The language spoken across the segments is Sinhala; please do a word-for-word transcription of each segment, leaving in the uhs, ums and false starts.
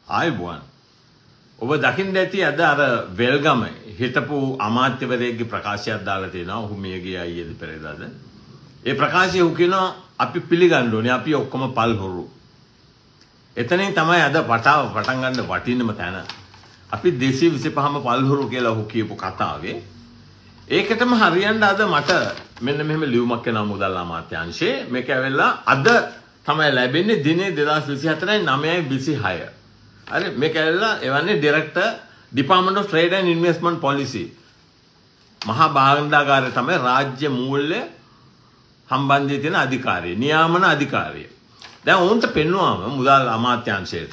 ආයුබෝවන්. ඔබ දකින්න ඇති අද අර වෙල්ගම හිටපු අමාත්‍යවරයෙක්ගේ ප්‍රකාශයක් දාලා තියෙනවා. ඔහු මිය ගිය අයියේද පෙරේදාද. ඒ ප්‍රකාශය ඔහු කියනවා අපි පිළිගන්න ඕනේ අපි ඔක්කොම පල්හොරු. එතනින් තමයි අද පටාව පටන් ගන්න වටිනම තැන. අපි දෙසිය විසිපහම පල්හොරු කියලා ඔහු කියපු කතාවේ ඒකටම හරියන්න අද මට මෙන්න මෙහෙම ලියුමක් එනවා මුදල් අමාත්‍යාංශයේ. මේක ඇවිල්ලා අද තමයි ලැබෙන්නේ දිනේ දෙදාස් විසිහතරයි නවයයි විසිහය. හරි මේක ඇවිල්ලා එවන්නේ director department of trade and investment policy. මහා භාණ්ඩාගාරය තමයි රාජ්‍ය මූල්‍ය සම්බන්ධයේ තියෙන අධිකාරිය, නියාමන අධිකාරිය. දැන් උන්ට පෙන්වුවාම මුදල් අමාත්‍යාංශයට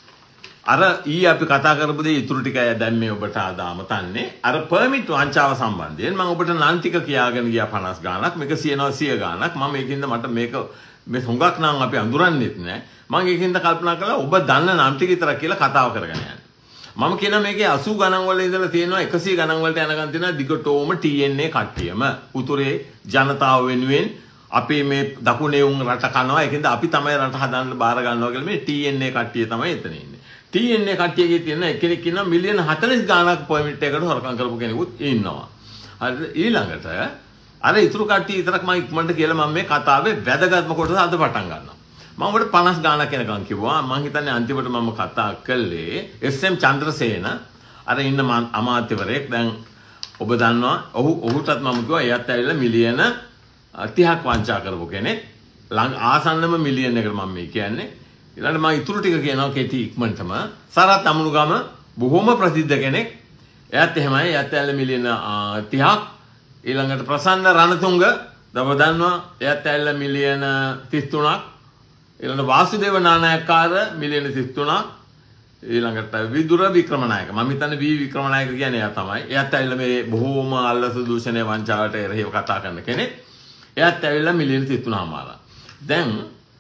අර ඊ අපි කතා කරපු දේ ඉතුරු ටිකයි දැන් මේ ඔබට ආද අමතන්නේ. අර පර්මිට් වංචාව සම්බන්ධයෙන් මම ඔබට නම් ටික කියාගෙන ගියා පනස් ගාණක්. මේක සියනවා සිය ගාණක්. මම ඒකින්ද මට මේක මේ හුඟක් නම් අපි අඳුරන්නේත් නැහැ. මම ඒකින්ද කල්පනා කළා ඔබ දන්න නම් ටික විතරක් කියලා කතාව කරගෙන යන්න. මම කියනවා මේකේ අසූ ගණන් වල ඉඳලා තියෙනවා එකසිය ගණන් වලට යනකම් තියෙනවා දිගටෝම ටී එන් ඒ කට්ටියම උතුරේ ජනතාව වෙනුවෙන් අපි මේ දකුණේ උන් රට කනවා. ඒකින්ද අපි තමයි රට හදන්න බාර ගන්නවා කියලා මේ ටී එන් ඒ කට්ටිය තමයි එතන ඉන්නේ. ටී එන් ඒ කට්ටියගේ තියෙන එකෙක් ඉන්නවා මිලියන හතළිස් ගාණක් පර්මිට් එකකට හොරකම් කරපු කෙනෙකුත් ඉන්නවා. හරිද? ඊළඟට අර ඉතුරු කට්ටිය විතරක් මම ඉක්මනට කියලා මම මේ කතාවේ වැදගත්ම කොටස අද පටන් ගන්නවා. මම ඔබට පනස් ගාණක් වෙනකන් කිව්වා. මම හිතන්නේ අන්තිමට මම කතා කළේ එස් එම් චන්ද්‍රසේන අර ඉන්න අමාත්‍යවරයෙක්. දැන් ඔබ දන්නවා ඔහු ඔහුටත් මම කිව්වා එයාත් ඇවිල්ලා මිලියන තිහක් වංචා කරපු කෙනෙක්. ආසන්නම මිලියන් එකට මම මේ කියන්නේ. ඊළඟට මම ඉතුරු ටික කියනවා කෙටි ඉක්මනටම. සරත් අමුණුගම බොහොම ප්‍රසිද්ධ කෙනෙක්. එයාත් එහෙමයි. එයාත් ඇවිල්ලා මිලියන තිහක්. ඊළඟට ප්‍රසන්න රණතුංග දව දන්නවා. එයාත් ඇවිල්ලා මිලියන තිස් තුනක්. ඊළඟට වාසුදේව නානායක්කාර මිලියන තිස් තුනක්. ඊළඟට විදුර වික්‍රමනායක මම හිතන්නේ වී වික්‍රමනායක කියන්නේ එයා තමයි. එයාත් ඇවිල්ලා මේ බොහෝම අල්ලස දූෂණය වංචාවට එරෙහිව කතා කරන කෙනෙක්. එයාත් ඇවිල්ලා මිලියන තිස් තුනමාරක්. දැන්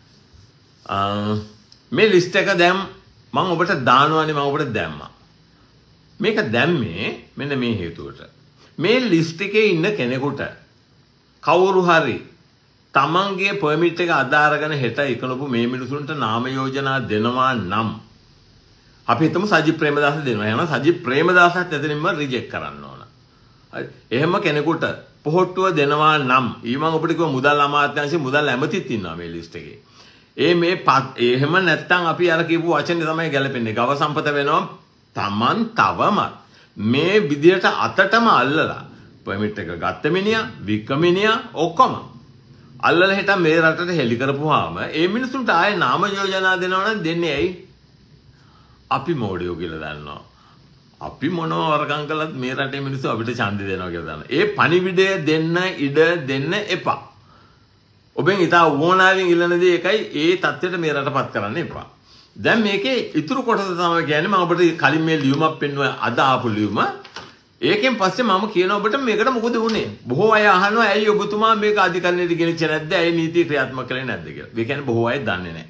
මේ ලිස්ට් එක දැන් මම ඔබට දානවානේ මම ඔබට දැම්මා. මේක දැම්මේ මෙන්න මේ හේතුවට. මේ ලිස්ට් එකේ ඉන්න කෙනෙකුට කවුරු හරි තමන්ගේ පර්මිට් එක අදාරගෙන හෙට ඉකනපු මේ මිනිසුන්ට නාම යෝජනා දෙනවා නම් අපි හිතමු සජිත් ප්‍රේමදාස දෙනවා. එහෙනම් සජිත් ප්‍රේමදාසත් එතනින්ම රිජෙක්ට් කරන්න ඕන. හරි. එහෙම කෙනෙකුට පොහොට්ටුව දෙනවා නම් ඊ මම ඔබට කිව්වා මුදල් අමාත්‍යාංශයේ මුදල් ඇමතිත් ඉන්නවා මේ ලිස්ට් එකේ. ඒ මේ එහෙම නැත්තම් අපි අර කියපු වචනේ තමයි ගැලපෙන්නේ. ගව සම්පත වෙනවා තමන් තවම මේ විදියට අතටම අල්ලලා පර්මිට් එක ගත්ත මිනිහා, වික්ක මිනිහා ඔක්කොම අල්ලලා හිට මේ රටට හෙලි කරපුවාම ඒ මිනිසුන්ට ආයේ නාම යෝජනා දෙනවා නම් දෙන්නේ ඇයි? අපි මෝඩයෝ කියලා දන්නවා. අපි මොනවා වරකම් කළත් මේ රටේ මිනිස්සු අපිට ඡන්දය දෙනවා කියලා දන්නවා. ඒ පණිවිඩය දෙන්න ඉඩ දෙන්න එපා. ඔබෙන් ඉතා ඕනාවෙන් ඉල්ලන දේ එකයි ඒ தත්ත්වයට මේ රටපත් කරන්න එපා. දැන් මේකේ ඉතුරු කොටස තමයි කියන්නේ මම ඔබට කලින් මේ ලියුමක් පෙන්නුවා අද ආපු ලියුම. ඒකෙන් පස්සේ මම කියනවා ඔබට මේකට මොකද වුනේ? බොහෝ අය අහනවා ඇයි ඔබතුමා මේක අධිකරණයට ගෙනිච්චේ නැද්ද? ඇයි නීතිය ක්‍රියාත්මක කළේ නැද්ද කියලා. ඒ කියන්නේ බොහෝ අය දන්නේ නැහැ.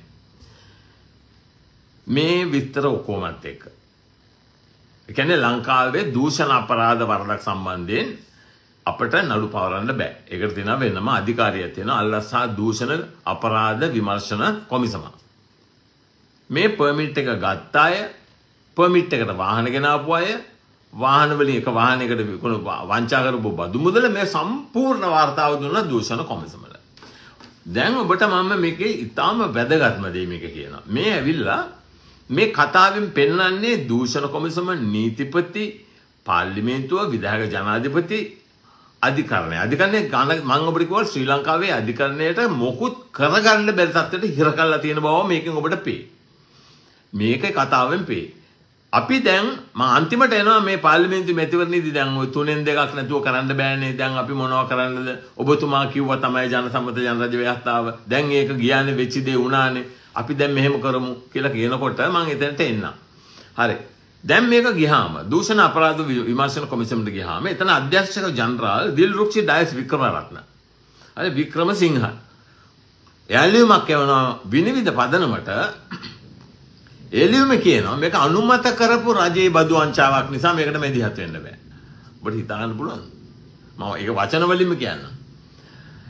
මේ විස්තර ඔක්කොමත් එක්ක. ඒ කියන්නේ ලංකාවේ දූෂණ අපරාධ වරදක් සම්බන්ධයෙන් අපට නඩු පවරන්න බෑ. ඒකට තියෙනවා වෙනම අධිකාරියක් තියෙනවා අල්ලසා දූෂණ අපරාධ විමර්ශන කොමිසම. මේ පර්මිට් එක ගත්ත අය, පර්මිට් එකට වාහන ගෙනාවු අය, වාහන වලින් එක වාහනයකට විකුණු වංචා කරපු බදු මුදල මේ සම්පූර්ණ වාර්තාව දුන්නා දූෂණ කොමිසමට. දැන් ඔබට මම මේකේ ඊටාම වැදගත්ම දේ මේක කියනවා. මේ ඇවිල්ලා මේ කතාවෙන් පෙන්වන්නේ දූෂණ කොමිසම නීතිපති, පාර්ලිමේන්තුව, විධායක ජනාධිපති අධිකරණය. අධිකරණය මම ඔබට කිව්වා ශ්‍රී ලංකාවේ අධිකරණයට මොකුත් කරගන්න බැරි තත්ත්වයට හිර කරලා තියෙන බව මේකෙන් ඔබට පේ. මේකේ කතාවෙන් පේ. අපි දැන් මම අන්තිමට එනවා මේ පාර්ලිමේන්තු මැතිවරණයේදී දැන් ওই තුනෙන් දෙකක් නැතුව කරන්න බෑනේ. දැන් අපි මොනව කරන්නද? ඔබතුමා කිව්වා තමයි ජනසම්මත ජනරජ ව්‍යවස්ථාව. දැන් ඒක ගියානේ වෙච්ච දේ වුණානේ. අපි දැන් මෙහෙම කරමු කියලා කියනකොට මම එතනට එන්නම්. හරි. දැන් මේක ගියාම දූෂණ අපරාධ විමර්ශන කොමිසමට ගියාම එතන අධ්‍යක්ෂක ජනරාල් දිල්රුක්ෂි ඩයස් වික්‍රමරත්න. හරි වික්‍රමසිංහ. එයාලියුමක් කියනවා විනිවිද පදනමට එළියුම කියනවා මේක අනුමත කරපු රජයේ බදු වංචාවක් නිසා මේකට මැදිහත් වෙන්න බෑ. ඔබට හිතා ගන්න පුළුවන්ද? මම ඒක වචන වලින්ම කියන්නම්.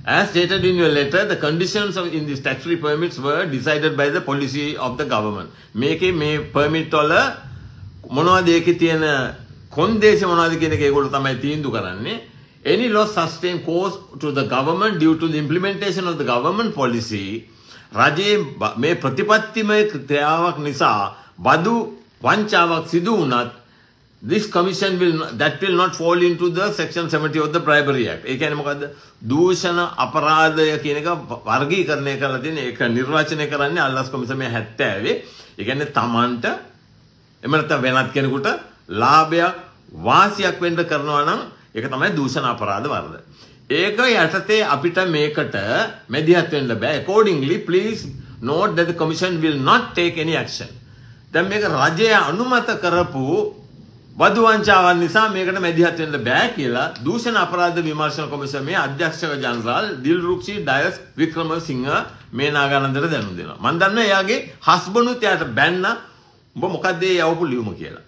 As stated in your letter, the conditions of in these tax-free permits were decided by the policy of the government. මේකේ මේ permit වල මොනවද ඒකේ තියෙන කොන්දේසි මොනවද කියන එක ඒගොල්ලෝ තමයි තීන්දුව කරන්නේ. Any loss sustained caused to the government due to the implementation of the government policy රජයේ මේ ප්‍රතිපත්තිමය ක්‍රියාවක් නිසා බදු වංචාවක් සිදු වුණත් this commission will not, that will not fall into the section seventy of the Bribery Act. ඒ කියන්නේ මොකද්ද? දූෂණ අපරාධය කියන එක වර්ගීකරණය කරලා තියෙන ඒක නිර්වචනය කරන්නේ අල්ලස් කොමිසමේ හැත්තෑවේ. ඒ කියන්නේ Tamanට එහෙම නැත්නම් වෙනත් කෙනෙකුට ලාභයක් වාසියක් වෙන්න කරනවා නම් ඒක තමයි දූෂණ අපරාධ වර්ග. ඒක යටතේ අපිට මේකට මැදිහත් වෙන්න බෑ. Accordingly, please note that the commission will not take any action. දැන් මේක රජය අනුමත කරපු බදු වංචාවන් නිසා මේකට මැදිහත් වෙන්න බෑ කියලා දූෂණ අපරාධ විමර්ශන කොමිසමේ අධ්‍යක්ෂක ජනරාල් දිල්රුක්ෂි ඩයස් වික්‍රමසිංහ මේ නාගානන්දට දැනුම් දෙනවා. මම දන්නවා එයාගේ හස්බන්ඩ්ුත් එයාට බැන්න උඹ මොකද්ද ඒ යවපු ලියුම කියලා.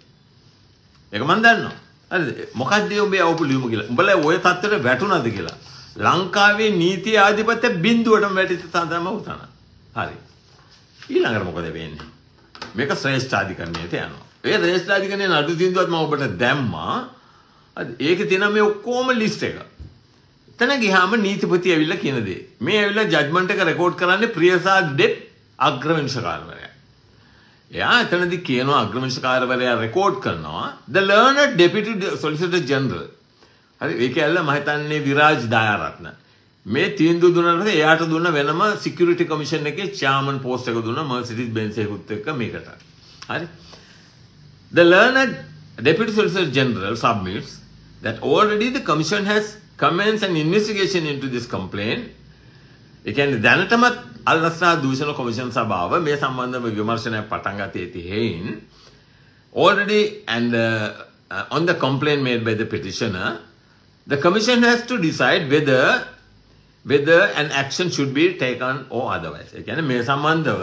ඒක මම දන්නවා. හරිද? මොකද්ද ඔබ යවපු ලියුම කියලා. උඹලා ওই තත්ත්වයට වැටුණාද කියලා. ලංකාවේ නීති ආධිපත්‍ය බිඳුවටම වැටිච්ච තම උතන. හරි. ඊළඟට මොකද වෙන්නේ? මේක ශ්‍රේෂ්ඨාධිකරණයට යනවා. ඒ ශ්‍රේෂ්ඨාධිකරණයේ නඩු තීන්දුවත් මම ඔබට දැම්මා. හරි. ඒකේ තියෙන මේ ඔක්කොම ලිස්ට් එක. එතන ගියාම නීතිපති ඇවිල්ලා කියන දේ. මේ ඇවිල්ලා ජජ්මන්ට් එක රෙකෝඩ් කරන්නේ ප්‍රියසාද් ඩෙප් අග්‍රවංශකාරවරයා. එයා එතනදී කියනවා අග්‍රවංශකාරවරයා රෙකෝඩ් කරනවා the learned deputy solicitor general. හරි. ඒක ඇල්ල මම හිතන්නේ විරාජ් දයාරත්න. මේ තීන්දුව දුන්නාට පස්සේ එයාට දුන්න වෙනම security commission එකේ chairman post එක දුන්නා Mercedes Benz එකකුත් එක්ක මේකට. හරි. The learned Deputy Solicitor General submits that already the commission has commenced an investigation into this complaint. ඒ කියන්නේ දැනටමත් අල්ලස්සා දූෂණ කොමිෂන් සභාව මේ සම්බන්ධව විමර්ශනයක් පටන් ගත්තේ තියෙහින් already and uh, uh, on the complaint made by the petitioner, the commission has to decide whether whether an action should be taken or otherwise. ඒ කියන්නේ මේ සම්බන්ධව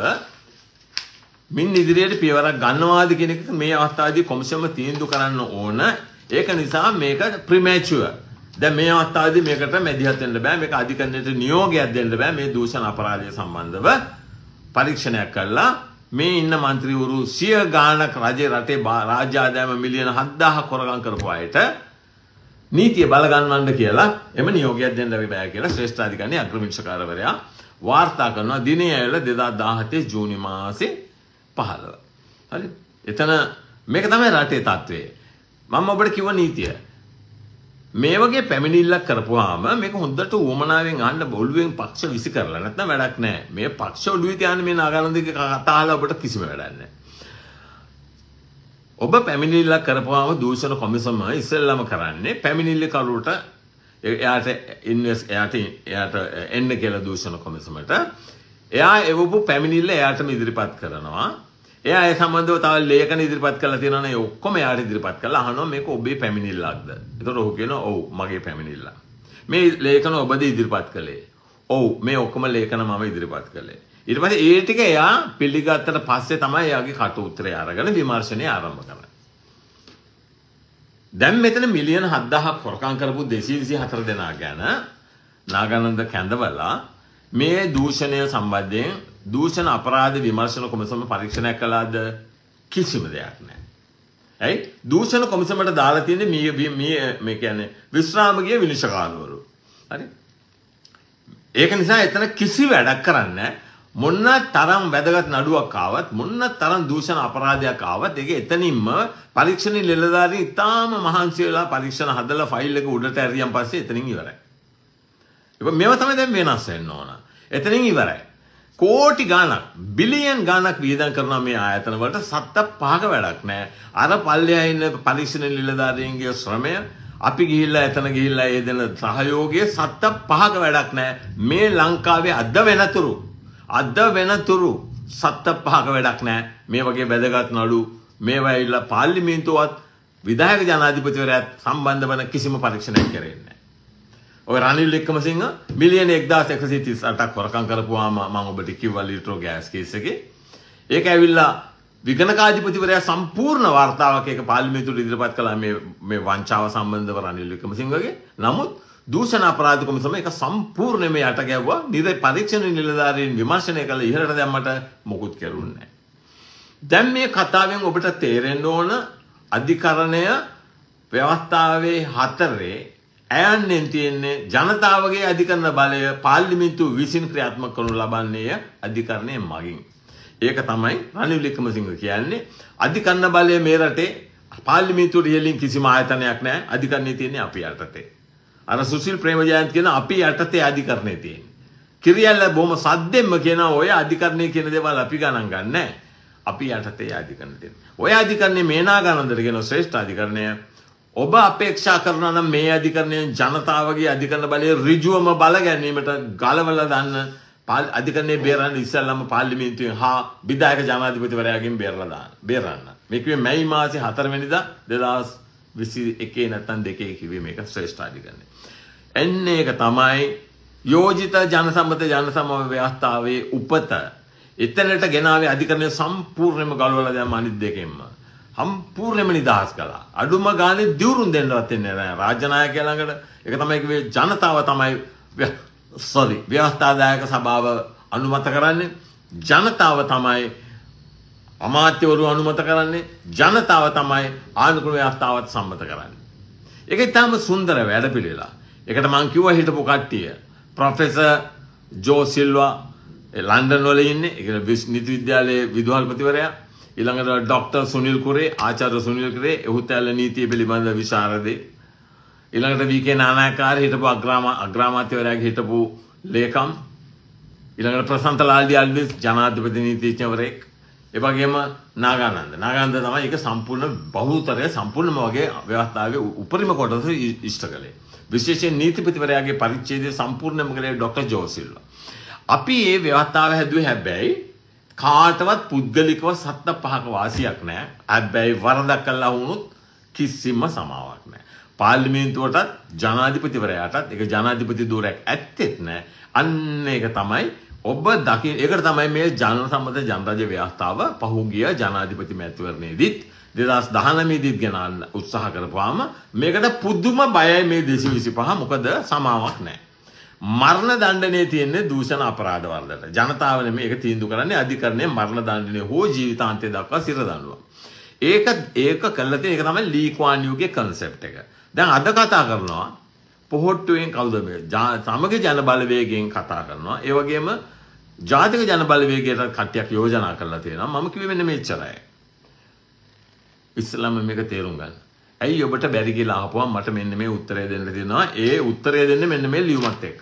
මින් ඉදිරියට පියවරක් ගන්නවාද කියන එක මේ අවස්ථාවේදී කොමිෂම තීන්දුව කරන්න ඕන. ඒක නිසා මේක ප්‍රිමැචුවර්. දැන් මේ අවස්ථාවේදී මේකට මැදිහත් වෙන්න බෑ. මේක අධිකරණයට නියෝගයක් දෙන්න බෑ. මේ දූෂණ අපරාධය සම්බන්ධව පරීක්ෂණයක් කළා මේ ඉන්න മന്ത്രിවරු සිය ගාණක් රජේ රටේ රාජ්‍ය ආදායම මිලියන හත්දාහක් හොරගම් කරපු අයට නීතිය බල ගන්නවන්න කියලා එම නියෝගයක් දෙන්න බෑ කියලා ශ්‍රේෂ්ඨාධිකරණයේ අග්‍රවිංශකාරවරයා වාර්තා කරනවා දිනේ ඇවිල්ලා දෙදාස් දාහතේ ජූනි මාසේ පහළව. හරි. එතන මේක තමයි රටේ තත්ත්වය. මම ඔබට කිව්ව නීතිය. මේ වගේ පැමිණිල්ලක් කරපුවාම මේක හොඳට උවමනාවෙන් අහන්න බොළුවෙන් පක්ෂ විසි කරලා නැත්නම් වැඩක් නැහැ. මේ පක්ෂ ඔළුවේ තියාගෙන මේ නාගානන්දගේ කතා අහලා ඔබට කිසිම වැඩක් නැහැ. ඔබ පැමිණිල්ලක් කරපුවාම දූෂණ කොමිසම ඉස්සෙල්ලාම කරන්නේ පැමිණිල්ල කරුවට එයාට ඉන්වෙස්ට් එයාට එයාට එන්න කියලා දූෂණ කොමිසමට එයා එවපු පැමිණිල්ල එයාටම ඉදිරිපත් කරනවා. එයා ඒ සම්බන්ධව තව ලේඛන ඉදිරිපත් කරලා තියෙනවනේ ඒ ඔක්කොම එයාට ඉදිරිපත් කරලා අහනවා මේක ඔබේ පැමිණිල්ලක්ද? එතකොට ඔහු කියනවා ඔව් මගේ පැමිණිල්ල. මේ ලේඛන ඔබද ඉදිරිපත් කළේ? ඔව් මේ ඔක්කොම ලේඛන මම ඉදිරිපත් කළේ. ඊට පස්සේ ඒ ටික එයා පිළිගත්තට පස්සේ තමයි එයාගේ කට උත්තරය අරගෙන විමර්ශනය ආරම්භ කරන්නේ. දැන් මෙතන මිලියන හත්දාහක් හොරකම් කරපු දෙසිය විසි හතර දෙනා ගැන නාගානන්ද කැඳවලා මේ දූෂණය සම්බන්ධයෙන් දූෂණ අපරාධ විමර්ශන කොමිසම පරීක්ෂණයක් කළාද? කිසිම දෙයක් නැහැ. ඇයි? දූෂණ කොමිසමට දාලා තියෙන්නේ මේ මේ මේ කියන්නේ විශ්‍රාමගිය විනිශ්චයකාරවරු. හරි? ඒක නිසා එතන කිසි වැඩක් කරන්නේ නැහැ. මොන්න තරම් වැදගත් නඩුවක් ආවත් මොන්න තරම් දූෂණ අපරාධයක් ආවත් ඒක එතනින්ම පරීක්ෂණ නිලධාරී ඉතාම මහන්සි වෙලා පරීක්ෂණ හදලා ෆයිල් එක උඩට ඇරියන් පස්සේ එතනින් ඉවරයි. ඒක මේව තමයි දැන් වෙනස් වෙන්න ඕන. එතනින් ඉවරයි. කෝටි ගාණක් බිලියන් ගාණක් වියදම් කරන මේ ආයතන වලට සත්ත පහක වැඩක් නැහැ. අර පල්ලෙහා ඉන්න පරීක්ෂණ නිලධාරීන්ගේ ශ්‍රමය අපි ගිහිල්ලා එතන ගිහිල්ලා ඒ දෙන සහයෝගයේ සත්ත පහක වැඩක් නැහැ. මේ ලංකාවේ අද වෙනතුරු අද වෙනතුරු සත්ත පහක වැඩක් නැහැ. මේ වගේ වැදගත් නඩු මේවා ඇවිල්ලා පාර්ලිමේන්තුවත් විධායක ජනාධිපතිවරයාත් සම්බන්ධ වන කිසිම පරීක්ෂණයක් කරන්නේ නැහැ. ඔය රනිල් වික්‍රමසිංහ මිලියන එක්දාස් එකසිය තිස් අටක් හොරකම් කරපුවාම මම ඔබට කිව්වා ලිට්‍රෝ ගෑස් කේස් එකේ. ඒක ඇවිල්ලා විගණකාධිපතිවරයා සම්පූර්ණ වාර්තාවක් ඒක පාර්ලිමේන්තුවට ඉදිරිපත් කළා මේ මේ වංචාව සම්බන්ධව රනිල් වික්‍රමසිංහගේ. නමුත් දූෂණ අපරාධ කොමිසම එක සම්පූර්ණයෙන්ම යට ගැව්වා. නිර පරීක්ෂණ නිලධාරීන් විමර්ශනය කළ ඉහළට දැම්මට මොකුත් කරුන්නේ නැහැ. දැන් මේ කතාවෙන් ඔබට තේරෙන්න ඕන අධිකරණය ව්‍යවස්ථාවේ හතරේ ඈයන්ෙන් තියෙන්නේ ජනතාවගේ අධිකරණ බලය පාර්ලිමේන්තුව විසින් ක්‍රියාත්මක කරනු ලබන්නේ අධිකරණය මගින්. ඒක තමයි රනිල් වික්‍රමසිංහ කියන්නේ. අධිකරණ බලය මේ රටේ පාර්ලිමේන්තුවට ඉහළින් කිසිම ආයතනයක් නැහැ. අධිකරණය තියෙන්නේ අපි යටතේ. අර සුසිල් ප්‍රේමජයන්ත කියන අපි යටතේ අධිකරණය තියෙන්නේ. කිරියල්ල බොහොම සද්දෙන්ම කියන ඔය අධිකරණය කියන දේවල් අපි ගණන් ගන්නෑ. අපි යටතේ අධිකරණය තියෙන්නේ. ඔය අධිකරණය මේනාගානන්දර කියන ශ්‍රේෂ්ඨ අධිකරණය ඔබ අපේක්ෂා කරනවා නම් මේ අධිකරණයෙන් ජනතාවගේ අධිකරණ බලය ඍජුවම බල ගැනීමට ගලවලා දාන්න අධිකරණයේ බේරන්න ඉස්සෙල්ලාම පාර්ලිමේන්තුවෙන් හා විධායක ජනාධිපතිවරයාගෙන් බේරලා දාන්න. බේරන්න. මේ කිව්වේ මැයි මාසේ හතර වෙනිදා දෙදහස් විසි එකේ නැත්නම් දෙකේ කිව්වේ මේක ශ්‍රේෂ්ඨ අධිකරණය. එන්නේ එක තමයි යෝජිත ජනසම්මත ජනසමව ව්‍යවස්ථාවේ උපත. එතනට ගෙනාවේ අධිකරණය සම්පූර්ණයෙන්ම ගලවලා දැම්ම අනිත් දෙකෙන්ම. සම්පූර්ණයෙන්ම නිදහස් කළා. අඩුම ගානේ දියුරුම් දෙන්නවත් වෙන්නේ නැහැ. රාජ්‍ය නායකයා ළඟට ඒක තමයි කිව්වේ ජනතාව තමයි sorry ව්‍යවස්ථාදායක සභාව අනුමත කරන්නේ. ජනතාව තමයි අමාත්‍යවරු අනුමත කරන්නේ. ජනතාව තමයි ආණ්ඩුක්‍රම ව්‍යවස්ථාවත් සම්මත කරන්නේ. ඒක ඉතාම සුන්දර වැඩපිළිවෙලක්. ඒකට මම කිව්වා හිටපු කට්ටිය ප්‍රොෆෙසර් ජෝ සිල්වා ලන්ඩන් වල ඉන්නේ. ඒක නීති විද්‍යාලයේ විදුහල්පතිවරයා. ඊළඟට ડોક્ટર සුනිල් කුරේ ආචාර්ය සුනිල් කුරේ එහුතැල්ල නීතිය පිළිබඳ විශාරදේ. ඊළඟට වී.කේ නානායක්කාර හිටපු අග්‍රාම අග්‍රාමාත්‍යවරයාගේ හිටපු ලේකම්. ඊළඟට ප්‍රසන්ත ලාල්ඩි අල්විස් ජනාධිපති නීතිඥවරයෙක්. ඒ වගේම නාගානන්ද. නාගානන්ද තමයි ඒක සම්පූර්ණ බහුතරය සම්පූර්ණම වගේ ව්‍යවස්ථාවේ උපරිම කොටස ඉෂ්ට කළේ. විශේෂයෙන් නීතිපතිවරයාගේ පරිච්ඡේදය සම්පූර්ණයෙන්ම කළේ ડોક્ટર ජෝ සිල්වා. අපි මේ ව්‍යවස්ථාව හැදුවේ හැබැයි කාටවත් පුද්ගලිකව සත්ත පහක වාසියක් නැහැ. හැබැයි වරදක් කළා වුණොත් කිසිම සමාවක් නැහැ. පාර්ලිමේන්තුවටත් ජනාධිපතිවරයාටත් ඒක ජනාධිපති ධූරයක් ඇත්තෙත් නැහැ. අන්න ඒක තමයි ඔබ දකින ඒකට තමයි මේ ජන සම්මත ජනරාජ්‍ය ව්‍යවස්ථාව පහුගිය ජනාධිපති මැතිවරණයේදීත් දෙදහස් දහනවය දීත් ගෙනල්ල උත්සාහ කරපුවාම මේකට පුදුම බයයි මේ දෙසිය විසිපහ. මොකද සමාවක් නැහැ. මරණ දණ්ඩනයේ තියෙන්නේ දූෂණ අපරාධ වලට. ජනතාව නෙමෙයි ඒක තීන්දුව කරන්නේ අධිකරණයේ මරණ දණ්ඩනය හෝ ජීවිතාන්තය දක්වා සිර දඬුවම්. ඒක ඒක කළා තියෙන එක තමයි ලී ක්වාන් යූගේ concept එක. දැන් අද කතා කරනවා පොහොට්ටුවෙන් කවුද මේ සමගි ජන බලවේගයෙන් කතා කරනවා. ඒ වගේම ජාතික ජන බලවේගයට කට්ටියක් යෝජනා කරලා තියෙනවා. මම කිව්වේ මෙන්න මෙච්චරයි. ඉස්ලාම මේක තේරුම් ගන්න. ඇයි ඔබට බැරි කියලා අහපුවම මට මෙන්න මේ උත්තරය දෙන්න තියෙනවා. ඒ උත්තරය දෙන්නේ මෙන්න මේ ලියුමත් එක්ක.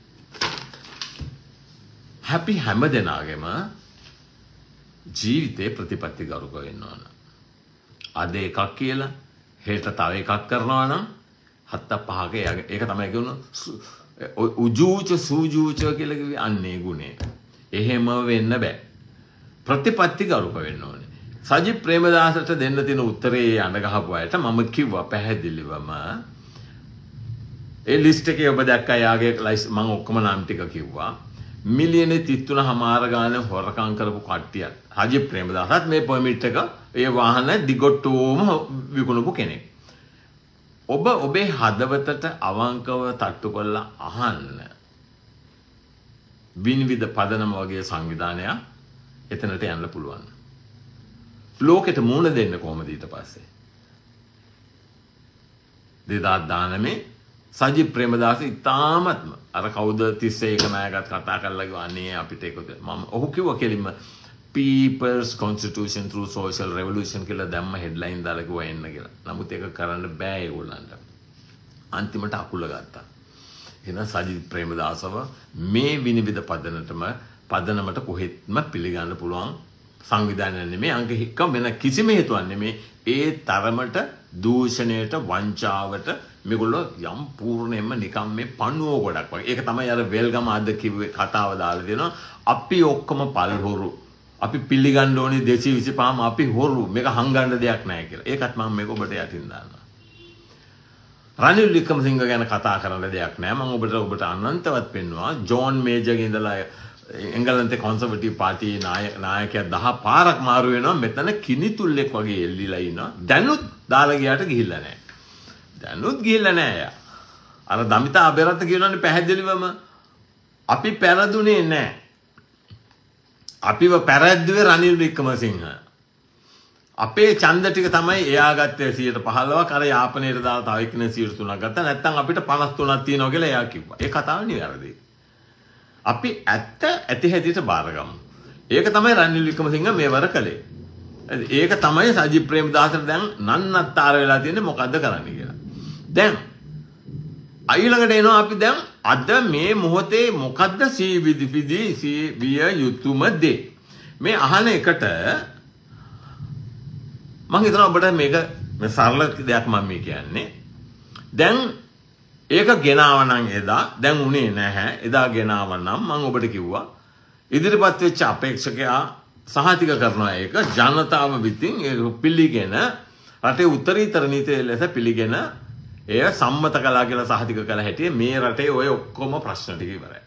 හැපි හැම දෙනාගේම ජීවිතේ ප්‍රතිපත්ති ගරුක වෙන්න ඕන. අද එකක් කියලා හෙට තව එකක් කරනවා නම් හත්ත පහක ඒක තමයි කියන්නේ උජූච සූජූච කියලා කිව්වේ අන්නේ ගුණේ. එහෙම වෙන්න බෑ. ප්‍රතිපත්ති ගරුක වෙන්න ඕනේ. සජිත් ප්‍රේමදාසට දෙන්න තියෙන උත්තරේ අඬ ගහපු අයට මම කිව්වා පැහැදිලිවම ඒ ලිස්ට් එකේ ඔබ දැක්කා යාගේ මම ඔක්කොම නම් ටික කිව්වා. මිලියන තිස් තුන හමාර ගානේ හොරකම් කරපු කට්ටියක්. සජිත් ප්‍රේමදාසත් මේ පර්මිට් එක ඒ වාහන දිගටම විකුණපු කෙනෙක්. ඔබ ඔබේ හදවතට අවංකව තට්ටු කරලා අහන්න. විනිවිද පදනම වගේ සංවිධානයක් එතනට යන්න පුළුවන්. ලෝකෙට මූණ දෙන්න කොහොමද ඊට පස්සේ? දෙදහස් දානවය සජිත් ප්‍රේමදාස ඉතාමත්ම අර කවුද තිස් ඒක නායකත් කතා කරලා කිව්වා අනේ අපිට ඒක මම ඔහු කිව්වා කෙලින්ම People's Constitution through Social Revolution කියලා දැම්ම හෙඩ්ලයින් දාලා කිව්වා එන්න කියලා. නමුත් ඒක කරන්න බෑ ඒගොල්ලන්ට. අන්තිමට අකුල ගත්තා. එහෙනම් සජිත් ප්‍රේමදාසව මේ විනිවිද පදනටම පදනමට කොහෙත්ම පිළිගන්න පුළුවන් සංවිධානය නෙමෙයි. අංක හික්ක වෙන කිසිම හේතුවක් නෙමෙයි. ඒ තරමට දූෂණයට වංචාවට මේගොල්ලෝ යම් පූර්ණයෙන්ම නිකම් මේ පණුව ගොඩක් වගේ. ඒක තමයි අර වෙල්ගම අද කිව්වේ කතාව දාලා දෙනවා. අපි ඔක්කොම පල්හොරු. අපි පිළිගන්න ඕනේ දෙසිය විසිපහම අපි හොරු. මේක හංගන්න දෙයක් නැහැ කියලා. ඒකත් මම මේක ඔබට යටින් දානවා. රනිල් වික්‍රමසිංහ ගැන කතා කරන්න දෙයක් නැහැ. මම ඔබට ඔබට අනන්තවත් පෙන්නවා. ජෝන් මේජර්ගේ ඉඳලා එංගලන්තේ කොන්සර්වටිව් පාර්ටියේ නායකයා දහ පාරක් මාරු වෙනවා. මෙතන කිනිතුල්ලෙක් වගේ එල්ලිලා ඉන්නවා. දැනුත් දාලා ගියාට ගිහිල්ලා නැහැ. දැනුත් ගිහිල්ලා නැහැ යා. අර දමිතා අබේරත්න කියනවානේ පැහැදිලිවම අපි පෙරදුනේ නැහැ. අපිව පැරද්දුවේ රනිල් වික්‍රමසිංහ. අපේ ඡන්ද ටික තමයි එයා ගත්තේ සියයට පහළොවක් අර යාපනයේට දාලා තව එක්කෙනෙක් සියයට තුනක් ගත්තා. නැත්නම් අපිට පනස් තුනක් තියෙනවා කියලා එයා කිව්වා. ඒ කතාව නිවැරදි. අපි ඇත්ත ඇති හැටියට බාරගමු. ඒක තමයි රනිල් වික්‍රමසිංහ මේවර කළේ. ඒක තමයි සජිත් ප්‍රේමදාසට දැන් නන්නත්තර වෙලා තියෙන්නේ මොකද්ද කරන්න කියලා. දැන් ඊළඟට එනවා අපි දැන් අද මේ මොහොතේ මොකද්ද සී විදිවිදි සී විය යුතුම දේ. මේ අහන එකට මම හිතනවා ඔබට මේක මේ සරල දෙයක් මම මේ කියන්නේ. දැන් ඒක ගෙනාවනම් එදා දැන් උනේ නැහැ. එදා ගෙනාවනම් මම ඔබට කිව්වා ඉදිරිපත් වෙච්ච අපේක්ෂකයා සහතික කරනවා ඒක ජනතාව විසින් ඒක පිළිගෙන රටේ උත්තරීතර නීතිය ලෙස පිළිගෙන එය සම්මත කළා කියලා සහතික කළ හැටි මේ රටේ ඔය ඔක්කොම ප්‍රශ්න ටික ඉවරයි.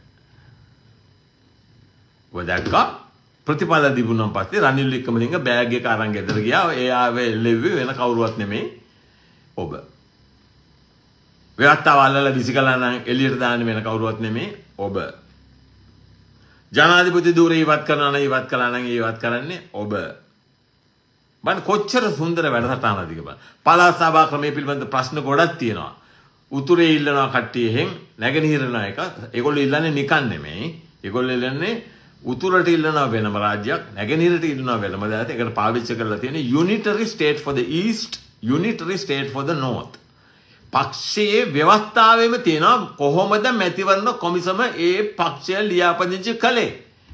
ඔය දැක්කා ප්‍රතිඵල දිනුනම් පස්සේ රනිල් වික්‍රමසිංහ බෑග් එක අරන් ගෙදර ගියා. ඒ ආවේ ලෙව්වේ වෙන කවුරුවත් නෙමෙයි ඔබ. වෙවත්තාව අල්ලලා විසිකලා නම් එළියට දාන්නේ වෙන කවුරුවත් නෙමෙයි ඔබ. ජනාධිපති ධූරය ඉවත් කරනවා නම් ඉවත් කළා නම් ඉවත් කරන්නේ ඔබ. බන් කොච්චර සුන්දර වැඩසටහනක්ද කියලා. පළාත් සභා ක්‍රමයේ පිළිබඳ ප්‍රශ්න ගොඩක් තියෙනවා. උතුරේ ඉල්ලනවා කට්ටියෙන් නැගෙනහිරන එක. ඒගොල්ලෝ ඉල්ලන්නේ නිකන් නෙමෙයි. ඒගොල්ලෝ ඉල්ලන්නේ උතුරට ඉල්ලනවා වෙනම රාජ්‍යයක්, නැගෙනහිරට ඉල්ලනවා වෙනම දායක. ඒකට පාවිච්චි කරලා තියෙන්නේ unitary state for the east, unitary state for the north. පක්ෂයේ ව්‍යවස්ථාවෙම තියෙනවා කොහොමද මැතිවරණ කොමිසම ඒ පක්ෂය ලියාපදිංචි කළේ.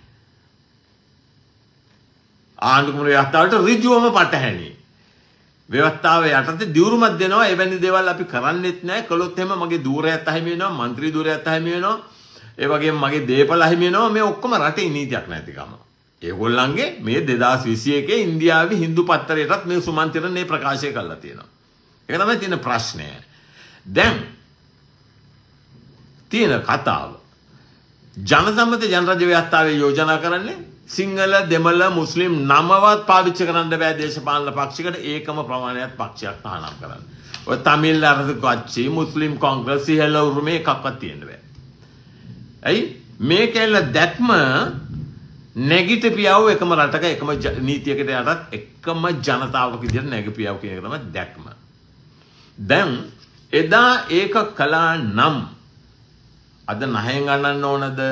ආණ්ඩුක්‍රම ව්‍යවස්ථාවට ඍජුවම පටහැනි. ව්‍යවස්ථාව යටතේ දියුරුමක් දෙනවා. එවැනි දේවල් අපි කරන්නේත් නැහැ. කළොත් එහෙම මගේ ධූරයත් අහිමි වෙනවා, മന്ത്രി ධූරයත් අහිමි වෙනවා. ඒ වගේම මගේ දේපල අහිමි වෙනවා. මේ ඔක්කොම රටේ නීතියක් නැතිකම. ඒගොල්ලන්ගේ මේ දෙදාස් විසි එකේ ඉන්දියාවේ හින්දු පත්තරයටත් මේ සුමන්තිරන් මේ ප්‍රකාශය කළා තියෙනවා. ඒක තමයි තියෙන ප්‍රශ්නය. දැන් තියෙන කතාව ජනසම්මත ජනරජ ව්‍යවස්ථාවේ යෝජනා කරන්නේ සිංහල දෙමළ මුස්ලිම් නමවත් පාවිච්චි කරන්න බෑ දේශපාලන පක්ෂයකට ඒකම ප්‍රමාණයක් පක්ෂයක් තහනම් කරන්න. ඔය තමිල් අරද කච්චි මුස්ලිම් කොංග්‍රස් සිහල උරුමේ එකක්වත් තියෙන්න බෑ. ඇයි මේ කැල්ල දැක්ම නැගිටපියව එකම රටක එකම නීතියකට යටත් එකම ජනතාවක විදිහට නැගිටියව කියන එක තමයි දැක්ම. දැන් එදා ඒක කළා නම් අද නහයෙන් ගන්නන්න ඕනද?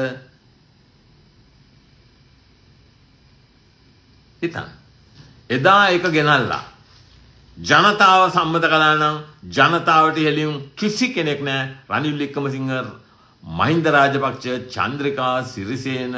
හිතන්න. එදා ඒක ගෙනල්ලා ජනතාව සම්මත කළා නම් ජනතාවට හෙළියුම් කිසි කෙනෙක් නැහැ. රනිල් වික්‍රමසිංහ, මහින්ද රාජපක්ෂ, චන්ද්‍රිකා සිරිසේන,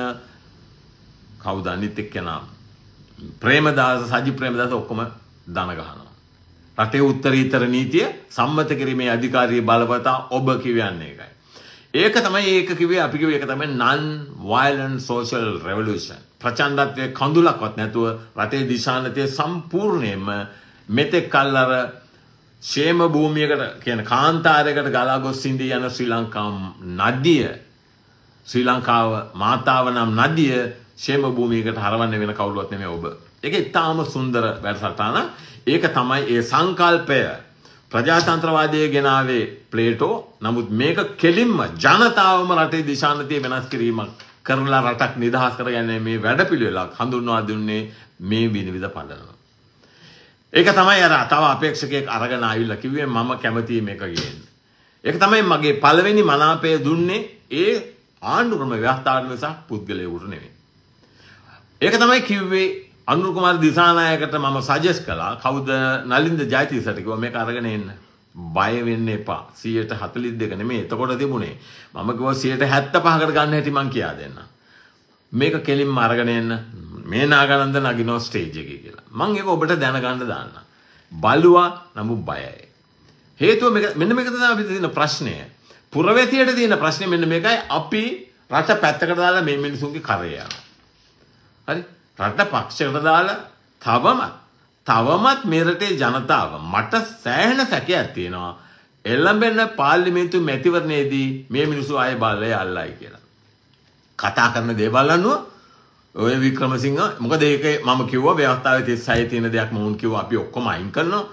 කවුද අනිත් එක්කෙනා? ප්‍රේමදාස, සජිත් ප්‍රේමදාස ඔක්කොම දන ගහනවා. රටේ උත්තරීතර නීතිය සම්මත කිරීමේ අධිකාරිය බලපතා ඔබ කියවන්නේ ඒකයි. ඒක තමයි ඒක කිව්වේ අපි කිව්වේ ඒක තමයි non violent social revolution. ප්‍රචණ්ඩත්වයේ කඳුලක්වත් නැතුව රටේ දිශානතිය සම්පූර්ණයෙන්ම මෙතෙක් කල් අර ෂේම භූමියකට කියන කාන්තාරයකට ගලා ගොස් ඉඳී යන ශ්‍රී ලංකා නදිය ශ්‍රී ලංකාව මාතාව නම් නදිය ෂේම භූමියකට හරවන්න වෙන කවුරුවත් නෙමෙයි ඔබ. ඒක ඉතාම සුන්දර වැඩසටහන. ඒක තමයි ඒ සංකල්පය ප්‍රජාතන්ත්‍රවාදයේ ගෙනාවේ ප්ලේටෝ. නමුත් මේක කෙලින්ම ජනතාවම රටේ දිශානතිය වෙනස් කිරීමක් කරලා රටක් නිදහස් කරගන්නේ මේ වැඩපිළිවෙලක් හඳුන්වා දුන්නේ මේ විනිවිද පදනම. ඒක තමයි අර තව අපේක්ෂකයෙක් අරගෙන ආවිල්ලා කිව්වේ මම කැමතියි මේක ගේන්න. ඒක තමයි මගේ පළවෙනි මනාපය දුන්නේ ඒ ආණ්ඩුක්‍රම ව්‍යවස්ථාවට නිසා පුද්ගලයෙකුට නෙමෙයි. ඒක තමයි කිව්වේ අනුර කුමාර දිසානායකට මම සජෙස්ට් කළා. කවුද? නලින්ද ජයතිසට කිව්වා මේක අරගෙන එන්න. බය වෙන්න එපා. සියයට හතළිස් දෙක නෙමෙයි එතකොට තිබුණේ. මම කිව්වා සියයට හැත්තෑ පහකට ගන්න හැටි මං කියා දෙන්න. මේක කෙලින්ම අරගෙන එන්න. මේ නාගනන්ද නගිනෝ ස්ටේජ් එකේ කියලා. මං ඒක ඔබට දැනගන්න දාන්න. බලුවා නමුත් බයයි. හේතුව මේක මෙන්න මේක තමයි අපිට තියෙන ප්‍රශ්නය. පුරවැතියට තියෙන ප්‍රශ්නේ මෙන්න මේකයි. අපි රට පැත්තකට දාලා මේ මිනිසුන්ගේ කරේ යනවා. හරි? රට පක්ෂයකට දාලා තවමත් තවමත් මේ රටේ ජනතාව මට සෑහෙන සැකයක් තියෙනවා. එළඹෙන පාර්ලිමේන්තු මැතිවරණයේදී මේ මිනිස්සු ආයේ බලය අල්ලයි කියලා. කතා කරන දේවල් අනුව ඔය වික්‍රමසිංහ මොකද ඒක මම කිව්වා ව්‍යවස්ථාවේ තිස් හය තියෙන දෙයක් මම කිව්වා අපි ඔක්කොම අයින් කරනවා.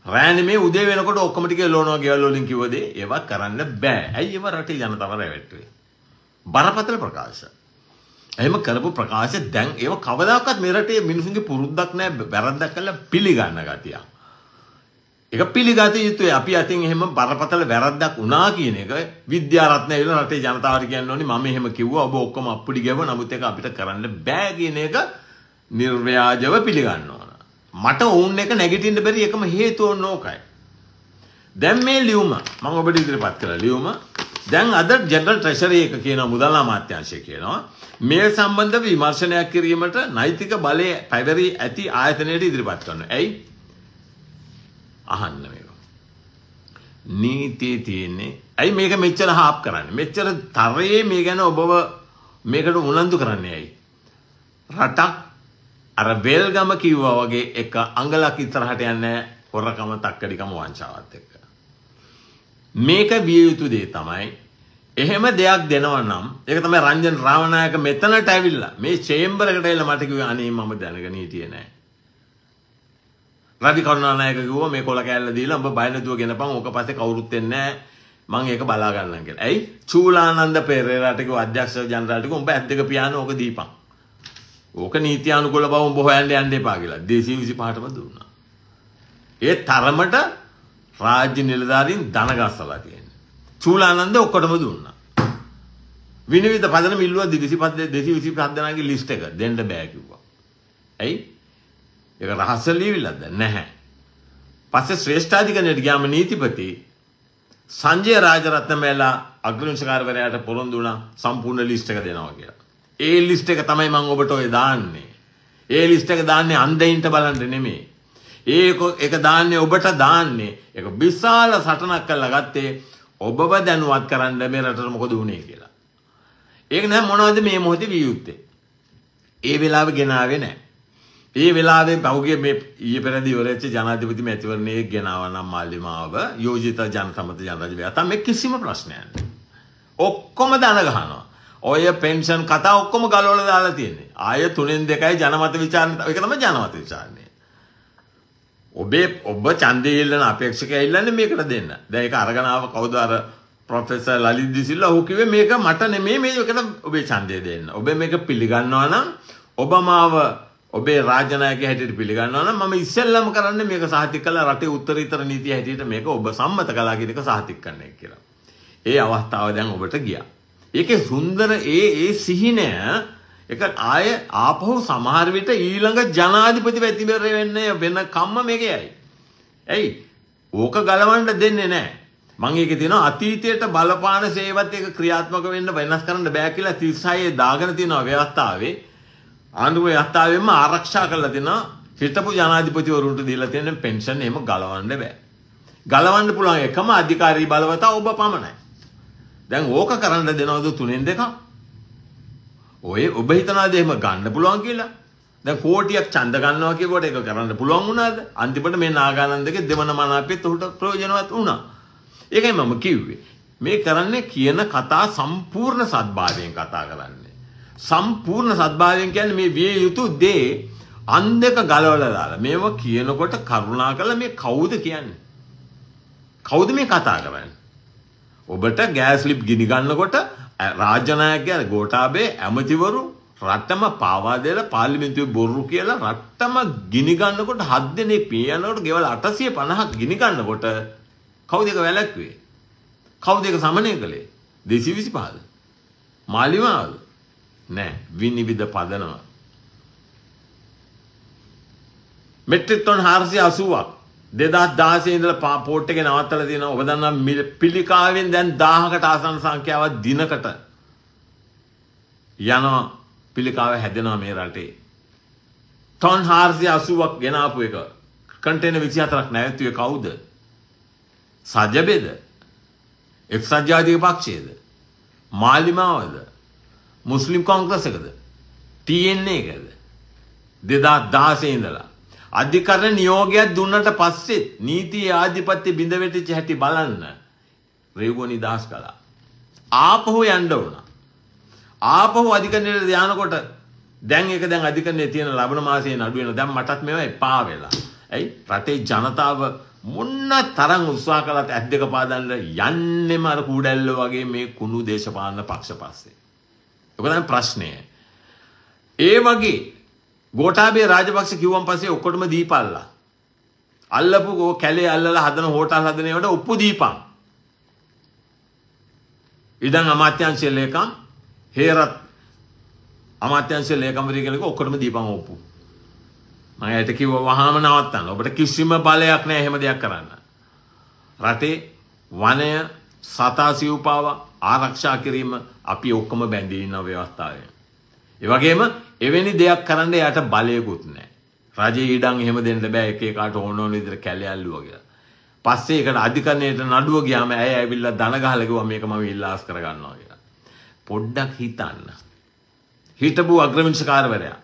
රෑනේ මේ උදේ වෙනකොට ඔක්කොම ටික එළවනවා ගෙවල් වලින් කිව්වද ඒවා කරන්න බෑ. ඇයි ඒව රටේ ජනතාව රැවට්ටුවේ? බරපතල ප්‍රකාශ. එහෙම කරපු ප්‍රකාශ දැන් ඒව කවදාකවත් මේ රටේ මිනිසුන්ගේ පුරුද්දක් නැහැ වැරද්දක් කළා පිළිගන්න ගතිය. ඒක පිළිගත යුතුයි. අපි අතින් එහෙම බරපතල වැරද්දක් වුණා කියන එක විද්‍යාරත්න ඇවිල්ලා රටේ ජනතාවට කියන්න ඕනේ මම එහෙම කිව්වා ඔබ ඔක්කොම අප්පුඩි ගැවුවා නමුත් ඒක අපිට කරන්න බෑ කියන එක නිර්ව්‍යාජව පිළිගන්න ඕන. මට ඕන් එක නැගිටින්න බැරි එකම හේතුව ඕනෝකයි. දැන් මේ ලියුම මම ඔබට ඉදිරිපත් කළා ලියුම දැන් අද ජෙනරල් ට්‍රෙෂරි එක කියනවා මුදල් අමාත්‍යාංශය කියනවා මේ සම්බන්ධව විමර්ශනයක් කිරීමට නෛතික බලය පැවරී ඇති ආයතනයට ඉදිරිපත් කරනවා. ඇයි? අහන්න මේක. නීතිය තියෙන්නේ. ඇයි මේක මෙච්චර හාප් කරන්නේ? මෙච්චර තරයේ මේ ගැන ඔබව මේකට උනන්දු කරන්නේ ඇයි? රටක් අර වෙල්ගම කිව්වා වගේ එක අඟලක් ඉස්සරහට යන්නේ හොරකම තක්කඩිකම වංචාවත් එක්ක. මේක විය යුතු දේ තමයි එහෙම දෙයක් දෙනවා නම් ඒක තමයි රංජන් රාවනායක මෙතනට ඇවිල්ලා මේ චේම්බර් එකට එලා මට කිව්වා අනේ මම දැනගෙන හිටියේ නෑ. රවි කරුණානායක කිව්වා මේ කොල කෑල්ල දීලා උඹ බය නැතුව ගෙනපන් ඕක පස්සේ කවුරුත් එන්නේ නෑ මම ඒක බලා ගන්නම් කියලා. ඇයි? චූලානන්ද පෙරේරාට කිව්වා අධ්‍යක්ෂ ජනරාල්ට කිව්වා උඹ ඇද්දක පියාන ඕක දීපන්. ඕක නීත්‍යානුකූල බව උඹ හොයන්න යන්න එපා කියලා. දෙසිය විසිපහටම දුන්නා. ඒ තරමට රාජ්‍ය නිලධාරීන් ධන ගස්සලා තියෙනවා. චූලානන්ද ඔක්කොටම දුන්නා. විනිවිද පදනම ඉල්ලුවා දෙසිය විසිපහ දෙනාගේ ලිස්ට් එක දෙන්න බෑ කිව්වා. ඇයි? ඒක රහස්‍ය ලියවිලාද? නැහැ. පස්සේ ශ්‍රේෂ්ඨාධිකරණයට ගියාම නීතිපති සංජය රාජරත්න මෑලා අග්‍රාංශකාරවරයාට පොරොන්දු වුණා සම්පූර්ණ ලිස්ට් එක දෙනවා කියලා. ඒ ලිස්ට් එක තමයි මම ඔබට ඔය දාන්නේ. ඒ ලිස්ට් එක දාන්නේ අන්ධයින්ට බලන්න නෙමෙයි. ඒක ඒක දාන්නේ ඔබට දාන්නේ. ඒක විශාල සටනක් කරලා ගත්තේ ඔබව දැනුවත් කරන්න මේ රටට මොකද වුනේ කියලා. ඒක නෑ මොනවද මේ මොහොතේ විය යුත්තේ. ඒ වෙලාවෙ ගෙනාවේ නෑ. ඒ වෙලාවේ පහුගිය මේ ඊයේ පෙරදී ඉවරෙච්ච ජනාධිපති මැතිවරණයේ ගෙනාවා නම් මාලිමාව යෝජිත ජනසමත ජනරාජ්‍ය ව්‍යවස්ථා මේ කිසිම ප්‍රශ්නයක් නෑ. ඔක්කොම දන ගහනවා. ඔය පෙන්ෂන් කතා ඔක්කොම ගලවලා දාලා තියෙන්නේ. ආය තුනෙන් දෙකයි ජනමත විචාරණය. ඒක තමයි ජනමත විචාරණය. ඔබේ ඔබ ඡන්දය ඉල්ලන අපේක්ෂකයා ඉල්ලන්නේ මේකට දෙන්න. දැන් ඒක අරගෙන ආව කවුද අර ප්‍රොෆෙසර් ලලිත් දිසිල්ලා ඔහු කිව්වේ මේක මට නෙමෙයි මේකට ඔබේ ඡන්දය දෙන්න. ඔබ මේක පිළිගන්නවා නම් ඔබ මාව ඔබේ රාජ්‍යනායකයා හැටියට පිළිගන්නවා නම් මම ඉස්සෙල්ලම කරන්නේ මේක සාහිතික කළා රටේ උත්තරීතර නීතිය හැටියට මේක ඔබ සම්මත කළා කියන එක සාහිතික කරන්න කියලා. ඒ අවස්ථාව දැන් ඔබට ගියා. ඒකේ සුන්දර ඒ ඒ සිහිනය ඒක ආය ආපහු සමහර විට ඊළඟ ජනාධිපති පැතිබර වෙන්නේ වෙන කම්ම මේකයි. ඇයි? ඕක ගලවන්න දෙන්නේ නැහැ. මම ඒකේ තියෙනවා අතීතයට බලපාන සේවත් එක ක්‍රියාත්මක වෙන්න වෙනස් කරන්න බෑ කියලා තිස්හයේ දාගෙන තියෙනවා ව්‍යවස්ථාවේ. ආණ්ඩුව ව්‍යවස්ථාවෙන්ම ආරක්ෂා කරලා තියෙනවා හිටපු ජනාධිපතිවරුන්ට දීලා තියෙන පෙන්ෂන් එහෙම ගලවන්න බෑ. ගලවන්න පුළුවන් එකම අධිකාරී බලවතා ඔබ පමණයි. දැන් ඕක කරන්න දෙනවද තුනෙන් දෙකක්? ඔය ඔබ හිතනවාද එහෙම ගන්න පුළුවන් කියලා? දැන් කෝටියක් ඡන්ද ගන්නවා කියකොට ඒක කරන්න පුළුවන් වුණාද? අන්තිමට මේ නාගානන්දගේ දෙවන මනාපෙත් උහුට ප්‍රයෝජනවත් වුණා. ඒකයි මම කිව්වේ. මේ කරන්නේ කියන කතා සම්පූර්ණ සත්භාවයෙන් කතා කරන්නේ. සම්පූර්ණ සත්භාවයෙන් කියන්නේ මේ විය යුතු දේ අන්දක ගලවලා දාලා. මේව කියනකොට කරුණාකරලා මේ කවුද කියන්නේ? කවුද මේ කතා කරන්නේ? ඔබට ගෑස් ලිප් ගිනි ගන්නකොට රාජ්‍ය නායකයා ගෝඨාභය ඇමතිවරු රටම පාවා දෙලා පාර්ලිමේන්තුවේ බොරු කියලා රටම ගිනි ගන්නකොට හත් දෙනෙක් පිය යනකොට ගෙවල් අටසිය පනහක් ගිනි ගන්නකොට කවුද ඒක වැළැක්ුවේ? කවුද ඒක සමනය කළේ? දෙසිය විසිපහද? මාලිමාවද? නෑ විනිවිද පදනම. මෙට්‍රික් ටන් හාරසිය අසූවක් දෙදහස් දහසේ ඉඳලා පෝට් එකේ නවත්තලා තියෙනවා. ඔබ දන්නවා පිළිකාවෙන් දැන් දහයකට ආසන්න සංඛ්‍යාවක් දිනකට යනවා පිළිකාව හැදෙනවා මේ රටේ. ටන් හාරසිය අසූවක් ගෙනාපු එක කන්ටේනර් විසිහතරක් නැවතුවේ කවුද? සජබෙද? එක්සත් ජාතික පක්ෂයේද? මාලිමාවද? මුස්ලිම් කොංග්‍රස් එකද? ටී එන් ඒ එකද? දෙදහස් දහසේ ඉඳලා අධිකරණ නියෝගයක් දුන්නට පස්සේ නීතියේ ආධිපත්‍ය බිඳ වැටිච්ච හැටි බලන්න රේගුව නිදහස් කළා. ආපහු යන්න වුණා. ආපහු අධිකරණයට යනකොට දැන් ඒක දැන් අධිකරණයේ තියෙන ලබන මාසයේ නඩු වෙන දැන් මටත් මේවා එපා වෙලා. ඇයි? රටේ ජනතාව මොන්න තරම් උත්සාහ කළත් ඇස් දෙක පාදන්න යන්නෙම අර කූඩැල්ල වගේ මේ කුණු දේශපාලන පක්ෂ පස්සේ. ඒක තමයි ප්‍රශ්නය. ඒ වගේ ගෝඨාභය රාජපක්ෂ කිව්වන් පස්සේ ඔක්කොටම දීපල්ලා. අල්ලපු ගෝ කැලේ අල්ලලා හදන හෝටල් හදන ඒවට උප්පු දීපන්. ඉදන් අමාත්‍යාංශයේ ලේකම් හේරත් අමාත්‍යාංශයේ ලේකම්වරිය කෙනෙක් ඔක්කොටම දීපන් ඔප්පු. මම ඇයට කිව්වා වහාම නවත්තන්න. ඔබට කිසිම බලයක් නැහැ එහෙම දෙයක් කරන්න. රටේ වනය සතා සිව්පාව ආරක්ෂා කිරීම අපි ඔක්කොම බැඳී ඉන්න ව්‍යවස්ථාවේ. ඒ වගේම එවැනි දෙයක් කරන්න යාට බලයකුත් නැහැ. රජයේ ඉඩම් එහෙම දෙන්න බෑ එක එකාට ඕන ඕන විදිහට කැලේ අල්ලුවා කියලා. පස්සේ ඒකට අධිකරණයට නඩුව ගියාම ඇය ඇවිල්ලා දන ගහලා කිව්වා මේක මම ඉල්ලාස් කර ගන්නවා කියලා. පොඩ්ඩක් හිතන්න. හිටපු අග්‍රවිංශකාරවරයා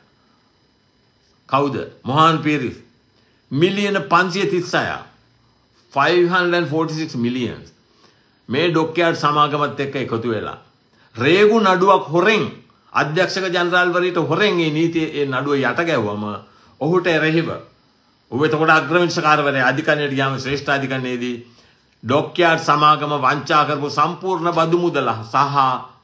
කවුද? මොහාන් පීරිස්. මිලියන පන්සිය තිස්හය five hundred forty-six million මේ ඩොක්යාඩ් සමාගමත් එක්ක එකතු වෙලා රේගු නඩුවක් හොරෙන් අධ්‍යක්ෂක ජනරාල්වරීට හොරෙන් මේ නීතිය ඒ නඩුව යට ගැව්වම ඔහුට එරෙහිව ඔබ එතකොට අග්‍රවිංශකාරවරයා අධිකරණයට ගියාම ශ්‍රේෂ්ඨ අධිකරණයේදී ඩොක්යාඩ් සමාගම වංචා කරපු සම්පූර්ණ බදු මුදල සහ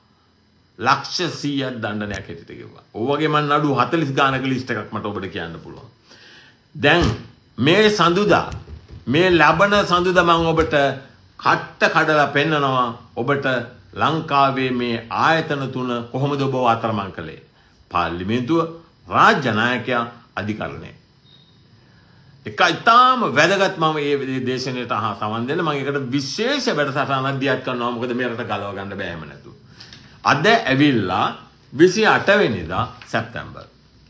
ලක්ෂ සීයක් දණ්ඩනයක් හිටිට කිව්වා. ඔය වගේ මම නඩු හතළිස් ගානක ලිස්ට් එකක් මට ඔබට කියන්න පුළුවන්. දැන් මේ සඳුදා මේ ලබන සඳුදා මම ඔබට කට්ට කඩලා පෙන්නනවා ඔබට ලංකාවේ මේ ආයතන තුන කොහොමද ඔබ අතරමං කළේ? පාර්ලිමේන්තුව, රාජ්‍ය නායකයා, අධිකරණය. එක ඉතාම වැදගත් මම මේ දේශනයට අහ සමන් දෙන්න මම ඒකට විශේෂ වැඩසටහනක් දියත් කරනවා මොකද මේ රට ගලව ගන්න බෑ එහෙම නැතු. අද ඇවිල්ලා විසි අට වෙනිදා සැප්තැම්බර්.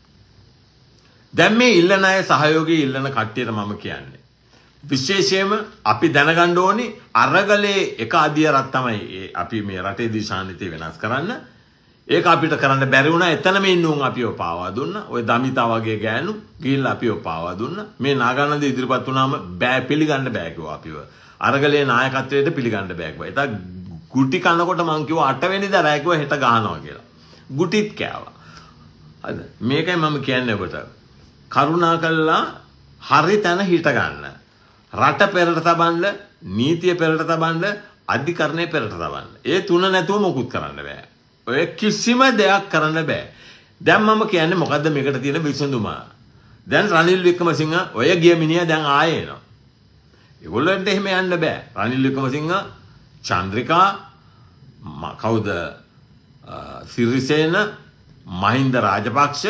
දැන් මේ ඉල්ලන අය සහයෝගය ඉල්ලන කට්ටියට මම කියන්නේ විශේෂයෙන්ම අපි දැනගන්න ඕනි අරගලේ එක අධියරක් තමයි අපි මේ රටේ දිශානීතිය වෙනස් කරන්න. ඒක අපිට කරන්න බැරි වුණා. එතනම ඉන්නුන් අපිව පාවා දුන්නා. ওই දමිතා වගේ ගෑනු ගිහිල්ලා අපිව පාවා දුන්නා. මේ නාගානන්ද ඉදිරිපත් වුණාම බෑ පිළිගන්න බෑ කිව්වා අපිව. අරගලේ නායකත්වයට පිළිගන්න බෑ කිව්වා. ඒත ගුටි කනකොට මං කිව්වා අට වෙනිදා රෑ කිව්වා හෙට ගහනවා කියලා. ගුටිත් කෑවා. හරිද? මේකයි මම කියන්නේ ඔබට. කරුණාකරලා හරි තැන හිට ගන්න. රට පෙරට තබන්න, නීතිය පෙරට තබන්න, අධිකරණය පෙරට තබන්න. ඒ තුන නැතුව මොකුත් කරන්න බෑ. ඔය කිසිම දෙයක් කරන්න බෑ. දැන් මම කියන්නේ මොකද්ද මේකට තියෙන විසඳුම? දැන් රනිල් වික්‍රමසිංහ ඔය ගිය මිනිහා දැන් ආයේ එනවා. ඒගොල්ලන්ට එහෙම යන්න බෑ. රනිල් වික්‍රමසිංහ, චන්ද්‍රිකා, කවුද? සිරිසේන, මහින්ද රාජපක්ෂ,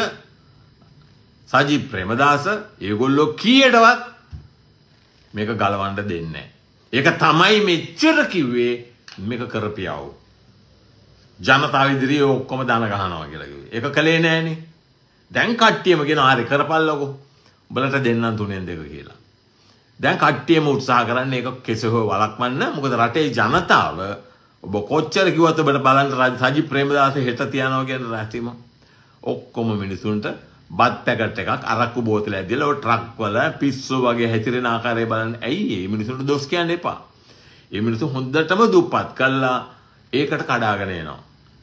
සජිත් ප්‍රේමදාස ඒගොල්ලෝ කීයටවත් මේක ගලවන්න දෙන්නේ නැහැ. ඒක තමයි මෙච්චර කිව්වේ මේක කරපියව. ජනතාව ඉදිරියේ ඔක්කොම දන ගහනවා කියලා කිව්වේ. ඒක කලේ නෑනේ. දැන් කට්ටියම කියනවා හරි කරපල්ලකෝ. උඹලට දෙන්නම් තුනෙන් දෙක කියලා. දැන් කට්ටියම උත්සාහ කරන්නේ ඒක කෙසේ හෝ වළක්වන්න. මොකද රටේ ජනතාව ඔබ කොච්චර කිව්වත් ඔබට බලන්න සජිත් ප්‍රේමදාස හෙට තියනවා කියන රැතිම ඔක්කොම මිනිසුන්ට බත් පැකට් එකක් අරක්කු බෝතලයක් දීලා ඔය ට්‍රක් වල පිස්සු වගේ හැතිරෙන ආකාරය බලන්න. ඇයි මේ මිනිසුන්ට දොස් කියන්න එපා. මේ මිනිස්සු හොඳටම දුප්පත් කළා ඒකට කඩාගෙන එනවා.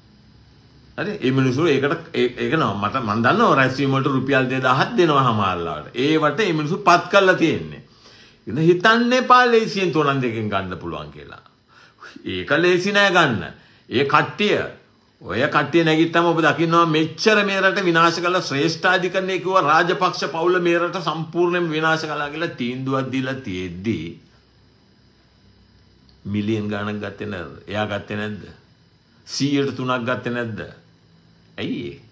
හරි මේ මිනිස්සු ඒකට ඒක නෝ මට මන් දන්නවා රැස්වීම වලට රුපියල් දෙදාහක් දෙනවා හැමාල්ලාට. ඒවට මේ මිනිස්සු පත් කරලා තියෙන්නේ. ඉතින් හිතන්නේ එපා ලේසියෙන් තොනන් දෙකෙන් ගන්න පුළුවන් කියලා. ඒක ලේසි නෑ ගන්න. ඒ කට්ටිය ඔය කට්ටිය නැගිට්ටම ඔබ දකින්නවා මෙච්චර මේ රට විනාශ කළා ශ්‍රේෂ්ඨාධිකරණය කිව්වා රාජපක්ෂ පවුල මේ රට සම්පූර්ණයෙන්ම විනාශ කළා කියලා තීන්දුවක් දීලා තියෙද්දි මිලියන් ගණන් ගත්තේ නැද්ද? එයා ගත්තේ නැද්ද? සීයට තුනක් ගත්තේ නැද්ද? ඇයි ඒ?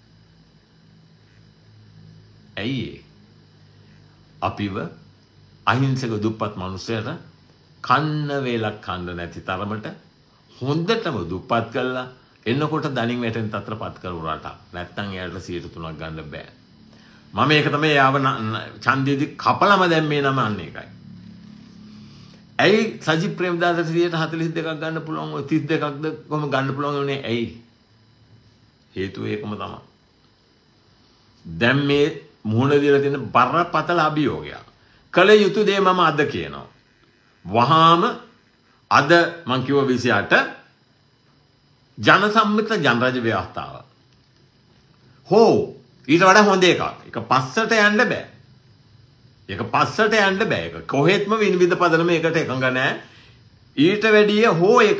ඇයි ඒ? අපිව අහිංසක දුප්පත් මිනිස්සුන්ට කන්න වේලක් කන්න නැති තරමට හොඳටම දුප්පත් කළා එන්නකොට දණින් වැටෙන තත්ත්වපත් කරු රටක්. නැත්තම් එයාට සීයට තුනක් ගන්න බෑ. මම ඒක තමයි යාව ඡන්දෙදි කපලම දැම්මේ නම අන්න ඒකයි. ඇයි සජිත් ප්‍රේමදාස සීයට හතළිස් දෙකක් ගන්න පුළුවන් ඔය තිස් දෙකක්ද කොහොම ගන්න පුළුවන් උනේ ඇයි? හේතුව ඒකම තමයි. දැන් මේ මුහුණ දීලා තියෙන බරපතල අභියෝගයක්. කල යුතු දේ මම අද කියනවා. වහාම අද මං කිව්ව විසි අට ජන සම්මිත ජනරජ ව්‍යවස්ථාව. හෝ ඊට වඩා හොඳ එකක්. ඒක පස්සට යන්න බෑ. ඒක පස්සට යන්න බෑ. ඒක කොහෙත්ම විනිවිද පදනම එකට එකඟ නැහැ. ඊට වැඩිය හෝ එක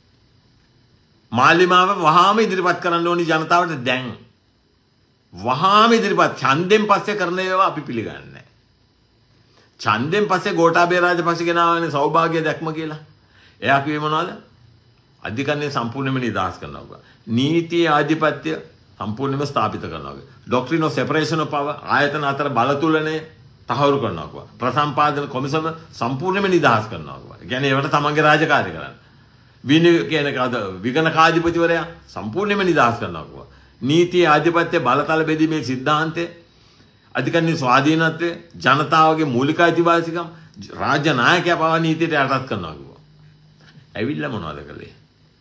මාලිමාව වහාම ඉදිරිපත් කරන්න ඕනි ජනතාවට දැන්. වහාම ඉදිරිපත් ඡන්දෙන් පස්සේ කරන ඒවා අපි පිළිගන්නේ නැහැ. ඡන්දෙන් පස්සේ ගෝඨාභය රාජපක්ෂ ගෙනාවනේ සෞභාග්‍ය දැක්ම කියලා. එයා කිව්වේ මොනවද? අධිකරණය සම්පූර්ණයෙන්ම නිදහස් කරනවා. නීතිය ආධිපත්‍ය සම්පූර්ණයෙන්ම ස්ථාපිත කරනවා. Doctrine of separation of power ආයතන අතර බලතුලනය තහවුරු කරනවා. ප්‍රසම්පාදන කොමිසම සම්පූර්ණයෙන්ම නිදහස් කරනවා. ඒ කියන්නේ ඒවට තමන්ගේ රාජකාරිය කරන්න. විනි කියන කාද විගණකාධිපතිවරයා සම්පූර්ණයෙන්ම නිදහස් කරනවා. නීතිය ආධිපත්‍ය බලතල බෙදීමේ සිද්ධාන්තය අධිකරණයේ ස්වාධීනත්වය ජනතාවගේ මූලික අයිතිවාසිකම් රාජ්‍ය නායකයා පවා නීතියට යටත් කරනවා කිව්වා. ඇවිල්ලා මොනවද කළේ?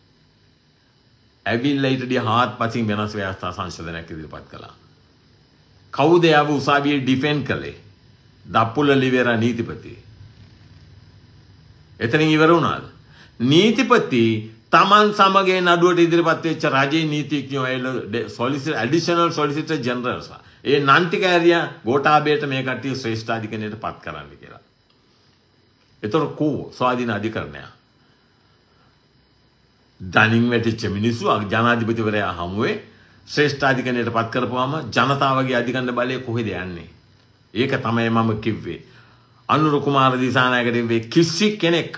ඇවිල්ලා ඊටදී හාත්පසින් වෙනස් ව්‍යවස්ථා සංශෝධනයක් ඉදිරිපත් කළා. කවුද යව උසාවියේ ඩිෆෙන්ඩ් කළේ? දප්පුල ලිවේරා නීතිපති. එතනින් ඉවර වුණාද? නීතිපති තමන් සමග නඩුවට ඉදිරිපත් වෙච්ච රජයේ නීතිඥයෝ සොලිසිටර් ඇඩිෂනල් සොලිසිටර් ජෙනරල්ස් ඒ නන්ටිකෑරියා ගෝඨාභයට මේ කට්ටිය ශ්‍රේෂ්ඨාධිකරණයට පත් කරන්න කියලා. ඒතර කෝ ස්වාධීන අධිකරණය දනින් වැටිච්ච මිනිස්සු ජනාධිපතිවරයා හමුවේ ශ්‍රේෂ්ඨාධිකරණයට පත් කරපුවාම ජනතාවගේ අධිකරණ බලය කොහෙද යන්නේ? ඒක තමයි මම කිව්වේ. අනුර කුමාර දිසානායකට කිසි කෙනෙක්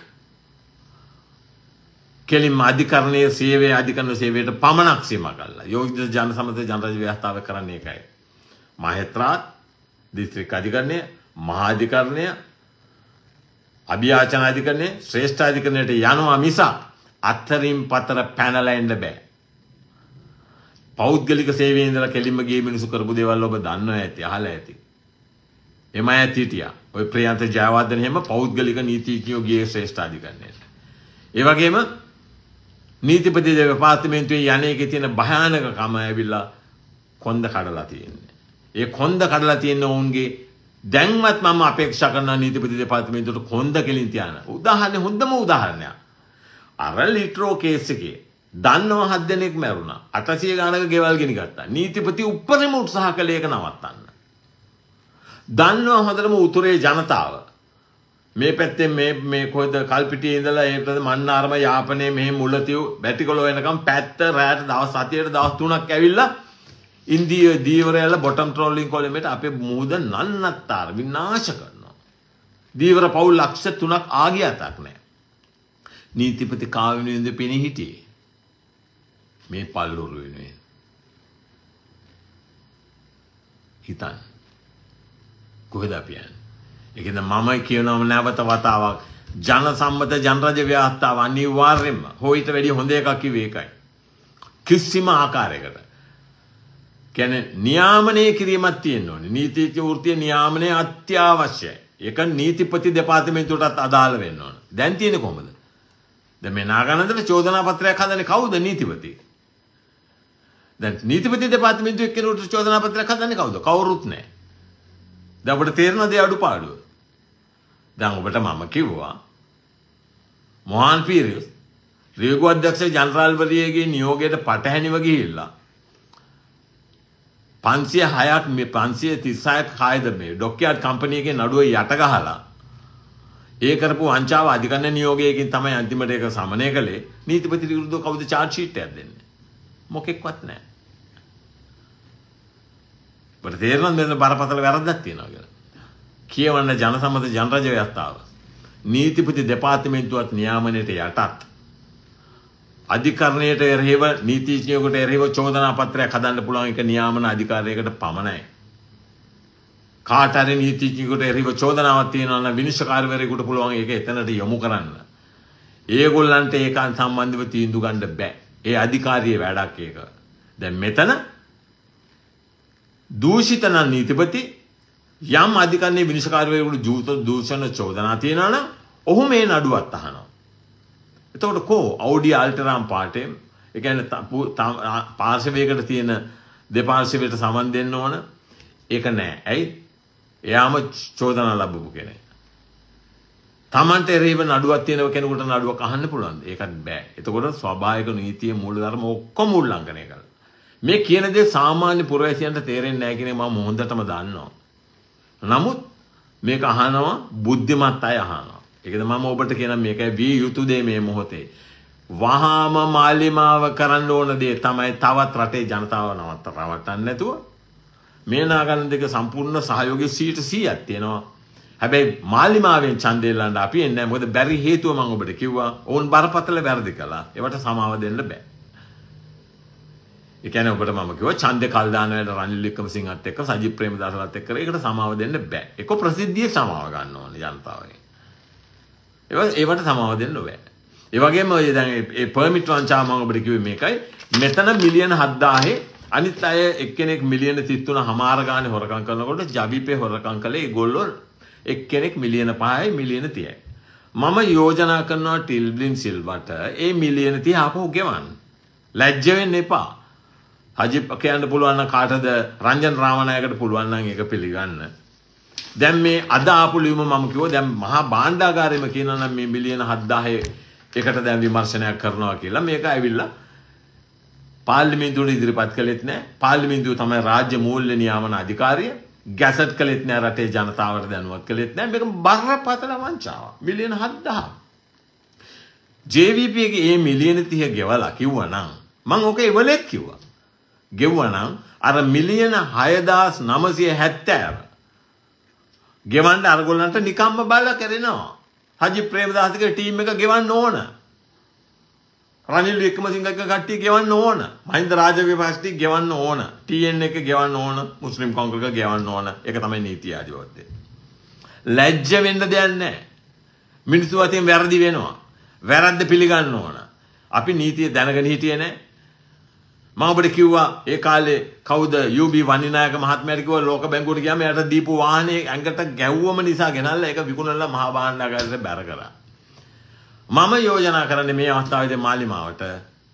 කෙලින්ම අධිකරණයේ සේවයේ අධිකරණ සේවයට පමණක් සීමා කළා. යෝජිත ජන සමත ජනරජ ව්‍යවස්ථාව කරන්නේ ඒකයි. මහේත්‍රාත් දිස්ත්‍රික් අධිකරණය, මහා අධිකරණය, අභියාචන අධිකරණය, ශ්‍රේෂ්ඨ අධිකරණයට යනවා මිසක් අතරින් පතර පැනලා එන්න බෑ. පෞද්ගලික සේවයේ ඉඳලා කෙලින්ම ගියේ මිනිසු කරපු දේවල් ඔබ දන්නවා ඇති, අහලා ඇති. එමය ඇතිටියා. ඔය ප්‍රියන්ත ජයවර්ධන හැම පෞද්ගලික නීතිඥයෝ ගියේ ශ්‍රේෂ්ඨ අධිකරණයට. ඒ වගේම නීතිපති දෙපාර්තමේන්තුවේ යන්නේකේ තියෙන භයානකකම ඇවිල්ලා කොන්ද කඩලා තියෙන්නේ. ඒ කොන්ද කඩලා තියෙන උන්ගේ දැන්වත් මම අපේක්ෂා කරන නීතිපති දෙපාර්තමේන්තුවට කොන්ද කෙලින් තියන. උදාහරණ හොඳම උදාහරණයක්. අර ලිට්‍රෝ කේස් එකේ දන්නව හත් දෙනෙක් මැරුණා. අටසිය ගානක ගෙවල් ගෙනි ගත්තා. නීතිපති උපරිම උත්සාහ කළේ ඒක නවත්තන්න. දන්නව හොඳටම උතුරේ ජනතාව මේ පැත්තේ මේ මේ කොහෙද කල්පිටියේ ඉඳලා ඒ පැත්තේ මන්නාරම යාපනයේ මෙහෙ මුලතිව් බැටිකොළ වෙනකම් පැත්ත රැට දවස් හතට දවස් තුනක් ඇවිල්ලා ඉන්දිය දීවරයල බොටම් ට්‍රෝලින් කොළඹට අපේ මුහුද නන්නත්තර විනාශ කරනවා. දීවර පවුල් ලක්ෂ තුනක් ආගියතක් නැහැ. නීතිපති කාවිනුවෙන්ද පෙනී හිටියේ මේ පල්ලුරු වෙනුවෙන්. හිතන්න කොහෙද අපි යන්නේ? ඒකෙන්ද මම කියනවා නැවත වතාවක් ජන සම්මත ජනරජ ව්‍යවස්ථාව අනිවාර්යෙන්ම හොයිට වැඩි හොඳ එකක් කිව්වේ ඒකයි. කිසිම ආකාරයකට කියන්නේ නියාමනය කිරීමක් තියෙන්න ඕනේ. නීතිඥ වෘත්තිය නියාමනය අත්‍යවශ්‍යයි. ඒක නීතිපති දෙපාර්තමේන්තුවටත් අදාළ වෙන්න ඕන. දැන් තියෙන්නේ කොහොමද? දැන් මේ නාගානන්දට චෝදනා පත්‍රයක් හදන්නේ කවුද? නීතිපති. දැන් නීතිපති දෙපාර්තමේන්තුවේ කෙනෙකුට චෝදනා පත්‍රයක් හදන්නේ කවුද? කවුරුත් නැහැ. දැන් ඔබට තේරෙනවද ඒ අඩුපාඩුව? දැන් ඔබට මම කිව්වා මොහාන් පීරිස් රියගු අධ්‍යක්ෂ ජනරාල්වරියගේ නියෝගයට පටහැනිව ගිහිල්ලා පන්සිය හයක් මේ පන්සිය තිස් හයක් කායද මේ ඩොක්යාඩ් කම්පැනි එකේ නඩුව යට ගහලා ඒ කරපු වංචාව අධිකරණ නියෝගයකින් තමයි අන්තිමට ඒක සමනය කළේ. නීතිපති විරුද්ධව කවුද චාර්ජ් ෂීට් එකක් දෙන්නේ? මොකෙක්වත් නැහැ. බට තේරෙනවද මෙතන බරපතල වැරද්දක් තියෙනවා කියලා? කියවන්න ජනසම්මත ජනරජ ව්‍යවස්ථාව නීතිපති දෙපාර්තමේන්තුවත් නියාමනයට යටත් අධිකරණයට එරෙහිව නීතිඥයෙකුට එරෙහිව චෝදනා පත්‍රයක් හදන්න පුළුවන් එක නියාමන අධිකාරියකට පමණයි. කාට හරි නීතිඥයෙකුට එරෙහිව චෝදනාවක් තියෙනවා නම් විනිශ්චයකාරවරයෙකුට පුළුවන් ඒක එතනට යොමු කරන්න. ඒගොල්ලන්ට ඒක සම්බන්ධව තීන්දුව ගන්න බෑ. ඒ අධිකාරියේ වැඩක් ඒක. දැන් මෙතන දූෂිත නම් නීතිපති යම් අධිකරණයේ විනිශ්චයකාරවරයෙකුට ජූත දූෂණ චෝදනා තියෙනවා නම් ඔහු මේ නඩුවත් අහනවා. එතකොට කෝ අවුඩි අල්ටරාම් පාටේ ඒ කියන්නේ පාර්ශවයකට තියෙන දෙපාර්ශවයට සමන් දෙන්න ඕන ඒක නෑ. ඇයි? එයාම චෝදනා ලැබපු කෙනෙක්. තමන්ට එරෙහිව නඩුවක් තියෙන කෙනෙකුට නඩුවක් අහන්න පුළුවන්ද? ඒකත් බෑ. එතකොට ස්වභාවික නීතියේ මූලධර්ම ඔක්කොම උල්ලංඝනය කරනවා. මේ කියන දේ සාමාන්‍ය පුරවැසියන්ට තේරෙන්නේ නැහැ කියන එක මම හොඳටම දන්නවා. නමුත් මේක අහනවා බුද්ධිමත් අය අහනවා. ඒකද මම ඔබට කියන මේකයි විය යුතු දේ මේ මොහොතේ. වහාම මාලිමාව කරන්න ඕන දේ තමයි තවත් රටේ ජනතාව නවත්ත රවට්ටන්න නැතුව මේ නාගන්න දෙක සම්පූර්ණ සහයෝගය සීයට සීයක් තියෙනවා. හැබැයි මාලිමාවෙන් ඡන්දය ලන්න අපි එන්නේ නැහැ. මොකද බැරි හේතුව මම ඔබට කිව්වා. ඕන් බරපතල වැරදි කළා. ඒවට සමාව දෙන්න බෑ. ඒ කියන්නේ ඔබට මම කිව්වා ඡන්දේ කල් දාන වෙලාවට රනිල් වික්‍රමසිංහත් එක්ක සජිත් ප්‍රේමදාසලත් එක්ක ඒකට සමාව දෙන්න බෑ. ඒක ප්‍රසිද්ධියේ සමාව ගන්න ඕනේ ජනතාවගේ. ඒවා ඒවට සමාව දෙන්න බෑ. ඒ වගේම ඔය දැන් ඒ පර්මිට් වංචාව මම ඔබට කිව්වේ මේකයි. මෙතන මිලියන හත්දාහේ අනිත් අය එක්කෙනෙක් මිලියන තිස් තුන හමාර ගානේ හොරකම් කරනකොට ජවිපේ හොරකම් කළේ ඒගොල්ලෝ එක්කෙනෙක් මිලියන පහයි මිලියන තිහයි. මම යෝජනා කරනවා ටිල්බ්ලින් සිල්වට ඒ මිලියන තිහ ආපහු ගෙවන්න. ලැජ්ජ වෙන්න එපා. හජි කියන්න පුළුවන් නම් කාටද රංජන් රාමනායකට පුළුවන් නම් ඒක පිළිගන්න. දැන් මේ අද ආපු ලියුම මම කිව්වා දැන් මහා භාණ්ඩාගාරෙම කියනවා නම් මේ මිලියන හත්දාහේ එකට දැන් විමර්ශනයක් කරනවා කියලා. මේක ඇවිල්ලා පාර්ලිමේන්තුවට ඉදිරිපත් කළෙත් නැහැ. පාර්ලිමේන්තුව තමයි රාජ්‍ය මූල්‍ය නියාමන අධිකාරිය. ගැසට් කළෙත් නැහැ, රටේ ජනතාවට දැනුවත් කළෙත් නැහැ. මේක බරපතල වංචාවක්. මිලියන හත්දාහ. ජේ වී පී එකේ මේ මිලියන තිහ ගෙවලා කිව්වනම් මම ඔක ඉවලෙත් කිව්වා. ගෙවුවනම් අර මිලියන හයදාස් නවසිය හැත්තෑව ගෙවන්න අරගොල්ලන්ට නිකම්ම බල කරනවා. හජි ප්‍රේමදාසගේ ටීම් එක ගෙවන්න ඕන. රනිල් වික්‍රමසිංහගේ කට්ටිය ගෙවන්න ඕන. මහින්ද රාජපක්ෂ ගෙවන්න ඕන. ටී එන් එක ගෙවන්න ඕන. මුස්ලිම් කොංග්‍රස් ගෙවන්න ඕන. ඒක තමයි නීතිය ආධිපත්‍යය. ලැජ්ජ වෙන්න දෙයක් නැහැ. මිනිස්සු අතින් වැරදි වෙනවා. වැරද්ද පිළිගන්න ඕන. අපි නීතිය දැනගෙන හිටියේ නැහැ. මම ඔබට කිව්වා ඒ කාලේ කවුද යූ බී වනිනායක මහත්මයාට කිව්වා ලෝක බැංකුවට ගියාම එයාට දීපු වාහනේ ඇඟට ගැව්වම නිසා ගෙනල්ලා ඒක විකුණලා මහා භාණ්ඩාගාරයට බැර කරා. මම යෝජනා කරන්නේ මේ අවස්ථාවේදී මාලිමාවට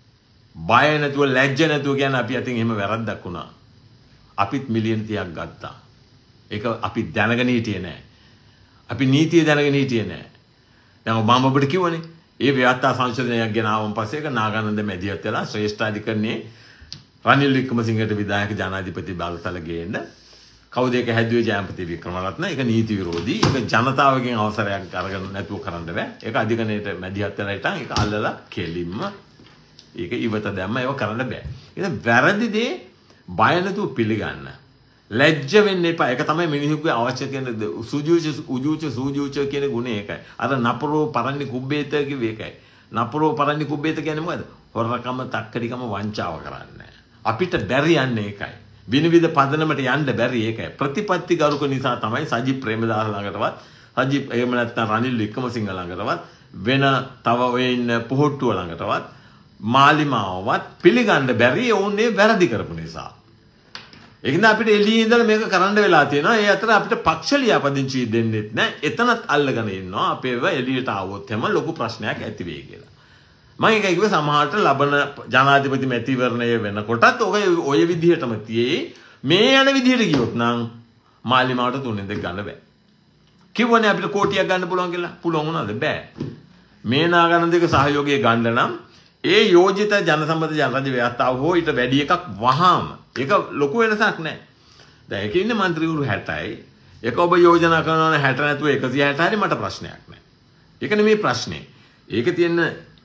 බය නැතුව ලැජ්ජ නැතුව කියන්නේ අපි අතින් එහෙම වැරද්දක් වුණා. අපිත් මිලියන තිහක් ගත්තා. ඒක අපි දැනගෙන හිටියේ නෑ. අපි නීතිය දැනගෙන හිටියේ නෑ. දැන් මම ඔබට කිව්වනේ ඒ ව්‍යවස්ථා සංශෝධනයක් ගෙනාවම පස්සේ ඒක නාගානන්ද මැදිහත් වෙලා ශ්‍රේෂ්ඨ අධිකරණයේ රනිල් වික්‍රමසිංහට විධායක ජනාධිපති බලතල ගේන්න කවුද ඒක හැදුවේ ජයපති වික්‍රමරත්න. ඒක නීති විරෝධී. ඒක ජනතාවගෙන් අවසරයක් අරගෙන නැතුව කරන්න බෑ. ඒක අධිකරණයට මැදිහත් වෙලා ඉතින් ඒක අල්ලලා කෙලින්ම ඒක ඉවත දැම්ම ඒක කරන්න බෑ. ඒක වැරදි දේ බය නැතුව පිළිගන්න. ලැජ්ජ වෙන්න එපා. ඒක තමයි මිනිහෙකුගේ අවශ්‍ය කියන සුජුච උජුච සුජුච කියන ගුණය ඒකයි. අර නපරෝ පරන්නේ කුබ්බේත කිව්වේ ඒකයි. නපරෝ පරන්නේ කුබ්බේත කියන්නේ මොකද්ද? හොරකම, තක්කඩිකම, වංචාව කරන්නේ. අපිට බැරි යන්නේ ඒකයි. විනිවිද පදනමට යන්න බැරි ඒකයි. ප්‍රතිපත්ති ගරුක නිසා තමයි සජිත් ප්‍රේමදාස ළඟටවත්, සජිත් එහෙම නැත්නම් රනිල් වික්‍රමසිංහ ළඟටවත්, වෙන තව ඔය ඉන්න පොහොට්ටුව ළඟටවත්, මාලිමාවවත් පිළිගන්න බැරි ඕනේ වැරදි කරපු නිසා. ඒකෙන්ද අපිට එළියේ ඉඳලා මේක කරන්න වෙලා තියෙනවා. ඒ අතර අපිට පක්ෂ ලියාපදිංචි දෙන්නෙත් නැහැ. එතනත් අල්ලගෙන ඉන්නවා. අපේව එළියට ආවොත් හැම ලොකු ප්‍රශ්නයක් ඇති වෙයි කියලා. මම ඒකයි කිව්වේ සමහරට ලබන ජනාධිපති මැතිවරණය වෙනකොටත් ඔය ඔය විදිහටම තියේ. මේ යන විදිහට ගියොත් නම් මාලිමාවට තුනෙන් දෙක ගන්න බෑ. කිව්වනේ අපිට කෝටියක් ගන්න පුළුවන් කියලා. පුළුවන් වුණාද? බෑ. මේ නාගන දෙක සහයෝගය ගන්න නම් ඒ යෝජිත ජනසම්මත ජනරාජ්‍ය ව්‍යවස්ථාව හෝ ඊට වැඩි එකක් වහාම ඒක ලොකු වෙනසක් නැහැ. දැන් ඒකේ ඉන්නේ മന്ത്രിවරු හැටයි. ඒක ඔබ යෝජනා කරනවා නම් හැට නැතුව එකසිය හැට හරි මට ප්‍රශ්නයක් නැහැ. ඒක නෙමෙයි ප්‍රශ්නේ. ඒකේ තියෙන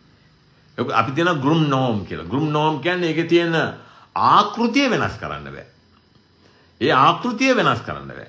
අපි තියෙන ගෲම් නෝම් කියලා. ගෲම් නෝම් කියන්නේ ඒකේ තියෙන ආකෘතිය වෙනස් කරන්න බෑ. ඒ ආකෘතිය වෙනස් කරන්න බෑ.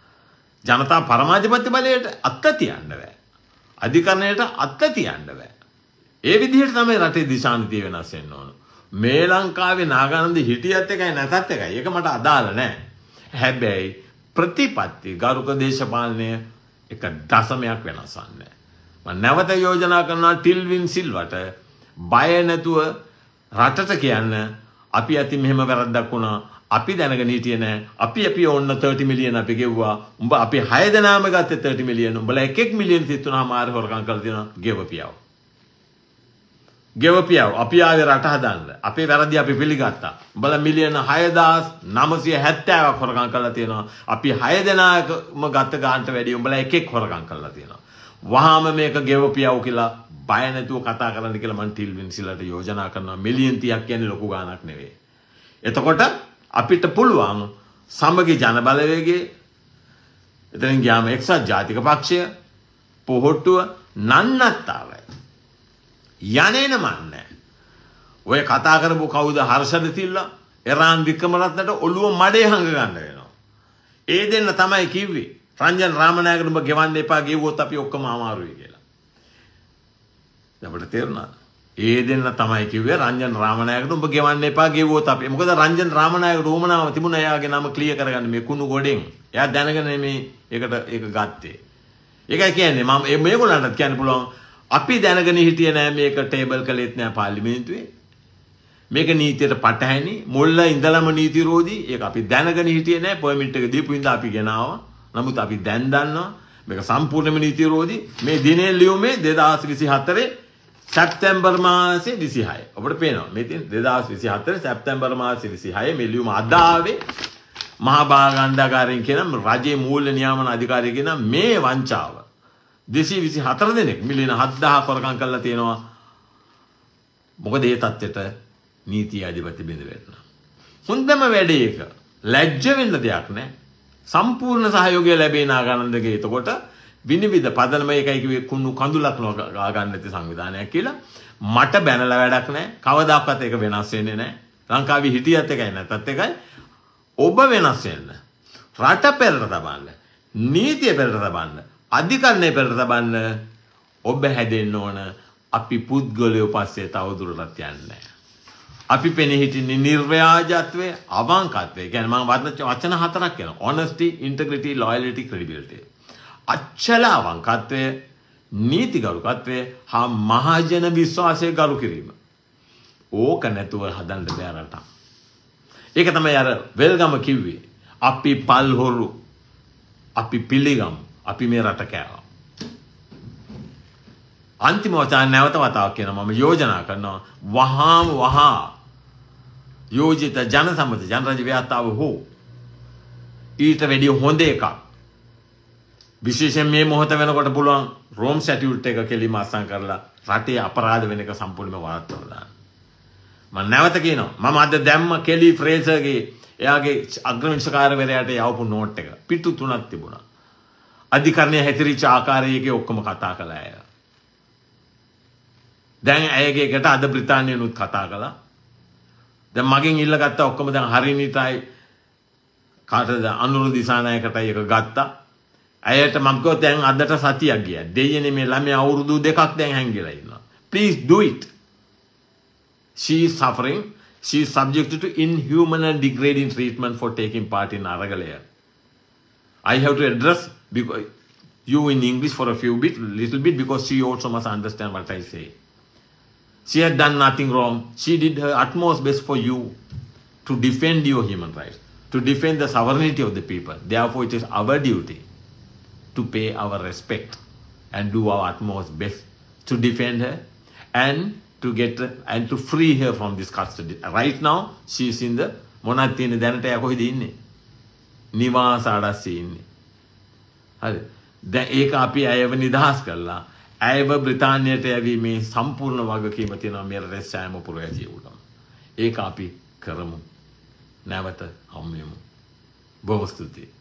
ජනතා පරමාධිපත්‍ය බලයට අත්ත තියන්න බෑ. අධිකරණයට අත්ත තියන්න බෑ. ඒ විදිහට තමයි රටේ දිශානතිය වෙනස් වෙන්න ඕන. මේ ලංකාවේ නාගානන්ද හිටියත් එකයි නැතත් එකයි. ඒක මට අදාළ නැහැ. හැබැයි ප්‍රතිපත්ති ගරුක දේශපාලනය එක දශමයක් වෙනස් නැහැ. මම නැවත යෝජනා කරනවා ටිල්වින් සිල්වට බය නැතුව රටට කියන්න අපි අති මෙහෙම වැරද්දක් වුණා. අපි දැනගෙන හිටියේ නැහැ. අපි අපි ඕන්න thirty මිලියන අපි ගෙව්වා. උඹ අපි හය දෙනාම ගත්තේ thirty මිලියන. උඹලා එක එක මිලියන තිස්තුනම ආර හොරකම් කරලා තියෙනවා. ගෙවපියව. ගෙවපියව. අපි ආවේ රට හදන්න. අපේ වැරදි අපි පිළිගත්තා. උඹලා මිලියන හයදාස් නවසිය හැත්තෑවක් හොරකම් කරලා තියෙනවා. අපි හය දෙනාම ගත්ත ගානට වැඩිය උඹලා එක එක හොරකම් කරලා තියෙනවා. වහාම මේක ගෙවපියව කියලා බය නැතුව කතා කරන්න කියලා මම ටිල්වින් සිල්ලට යෝජනා කරනවා. මිලියන් තිහක් කියන්නේ ලොකු ගාණක් නෙවෙයි. එතකොට අපිට පුළුවන් සමගි ජන බලවේගයේ එතනින් ගියාම එක්සත් ජාතික පක්ෂය පොහොට්ටුව නන්නත්තාරයි. යන්නේන මන්නේ. ඔය කතා කරපු කවුද හර්ෂද තිල්ලා එරාන් වික්‍රමරත්නට ඔළුව මඩේ හංග ගන්න වෙනවා. ඒ දෙන්න තමයි කිව්වේ රංජන් රාමනායකට ඔබ ගෙවන්න එපා ගෙවුවොත් අපි ඔක්කොම අමාරුයි කියලා. අපිට තේරුණාද? ඒ දෙන්න තමයි කිව්වේ රංජන් රාමනායකට ඔබ ගෙවන්න එපා ගෙවුවොත් අපි. මොකද රංජන් රාමනායකට ඕමනාව තිබුණා එයාගේ නම ක්ලියර් කරගන්න මේ කුණු ගොඩෙන්. එයා දැනගෙන මේ ඒකට ඒක ගත්තේ. ඒකයි කියන්නේ මම මේගොල්ලන්ට කියන්න පුළුවන් අපි දැනගෙන හිටියේ නෑ මේක ටේබල් කළෙත් නෑ පාර්ලිමේන්තුවේ. මේක නීතියට පටහැනි මුල්ල ඉඳලම නීති විරෝධී. ඒක අපි දැනගෙන හිටියේ නෑ පර්මිට් එක දීපු ඉඳලා අපි ගෙනාවා. නමුත් අපි දැන් දන්නවා මේක සම්පූර්ණයෙන්ම නීති විරෝධී. මේ දිනේ ලියුමේ දෙදාස් විසිහතරේ සැප්තැම්බර් මාසේ විසිහය. ඔබට පේනවා මේ තියෙන දෙදාස් විසිහතරේ සැප්තැම්බර් මාසේ විසිහය මේ ලියුම අද ආවේ මහා භාගණ්ඩාකාරයෙන් කියන රජයේ මූල්‍ය නියාමන අධිකාරිය කියන මේ වංචාව දෙසිය විසිහතර දෙනෙක් මිලියන හත්දාහක් වරකම් කරලා තියෙනවා. මොකද ඒ තත්ත්වයට නීති අධිපති බිඳ වැටෙනවා. හොඳම වැඩේ ඒක. ලැජ්ජ වෙන්න දෙයක් නැහැ. සම්පූර්ණ සහයෝගය ලැබේ නාගානන්දගේ. එතකොට විනිවිද පදනම එකයි කිව්වේ කුණු කඳුලක් නෝගා ගන්න නැති සංවිධානයක් කියලා. මට බැනලා වැඩක් නැහැ. කවදාකවත් ඒක වෙනස් වෙන්නේ නැහැ. ලංකාවේ හිටියත් එකයි නැත්ත් එකයි. ඔබ වෙනස් වෙන්න. රට පෙරට තබන්න. නීතිය පෙරට තබන්න. අධිකරණය පෙරට තබන්න. ඔබ හැදෙන්න ඕන. අපි පුද්ගලයෝ පස්සේ තවදුරටත් යන්නේ. අපි පෙනී හිටින්නේ නිර්ව්‍යාජත්වයේ අවංකත්වයේ. කියන්නේ මම වචන හතරක් කියනවා. honesty, integrity, loyalty, credibility. අච්චල අවංකත්වය, නීතිගරුකත්වය හා මහජන විශ්වාසය ගරු කිරීම. ඕක නැතුව හදන්න බෑ රට. ඒක තමයි අර වෙල්ගම කිව්වේ. අපි පල්හොරු, අපි පිළිගමු, අපි මේ රට කෑවා. අන්තිම වචන නැවත වතාවක් කියනවා මම යෝජනා කරනවා වහාම වහා යෝජිත ජනසම්මත ජනරජ ව්‍යවස්ථාව හෝ ඊට වැඩිය හොඳ එකක් විශේෂයෙන් මේ මොහොත වෙනකොට පුළුවන් රෝම් ස්ටැටියුට් එක කෙලිම අත්සන් කරලා රටේ අපරාධ වෙන එක සම්පූර්ණයෙන්ම වළක්වලා දාන්න. මම නැවත කියනවා මම අද දැම්ම කෙලි ෆ්‍රේසර්ගේ එයාගේ අග්‍රවිනිශ්චයකාරවරයාට යවපු නෝට් එක පිටු තුනක් තිබුණා. අධිකරණයේ හැතිරිච්ච ආකාරයේ ඔක්කොම කතා කළා අය. දැන් ඇයගේ එකට අද බ්‍රිතාන්‍යනුත් කතා කළා. දැන් මගෙන් ඉල්ලගත්ත ඔක්කොම දැන් හරිනිතයි කාටද අනුරු දිසානායකටයි එක ගත්තා. ඇයට මම කිව්වා දැන් අදට සතියක් ගියා. දෙයියනේ මේ ළමයා අවුරුදු දෙකක් දැන් හැංගිලා ඉන්නවා. Please do it. She is suffering. She is subjected to inhuman and degrading treatment for taking part in Aragalaya. I have to address because you in English for a few bit, little bit, because she also must understand what I say. She had done nothing wrong. She did her utmost best for you to defend your human rights, to defend the sovereignty of the people. Therefore, it is our duty to pay our respect and do our utmost best to defend her and to get her, and to free her from this custody. Right now, she is in the Monatine Danata Yakohidine. Nivas Adasi in. දැන් ඒක අපි අයව නිදහස් කළා. අයව බ්‍රිතාන්‍යයට යවීමේ සම්පූර්ණ වගකීම තියෙනවා මේ රටේ සෑම පුරවැසියෙකුටම. ඒක අපි කරමු. නැවත හමු වෙමු. බොහොම ස්තුතියි.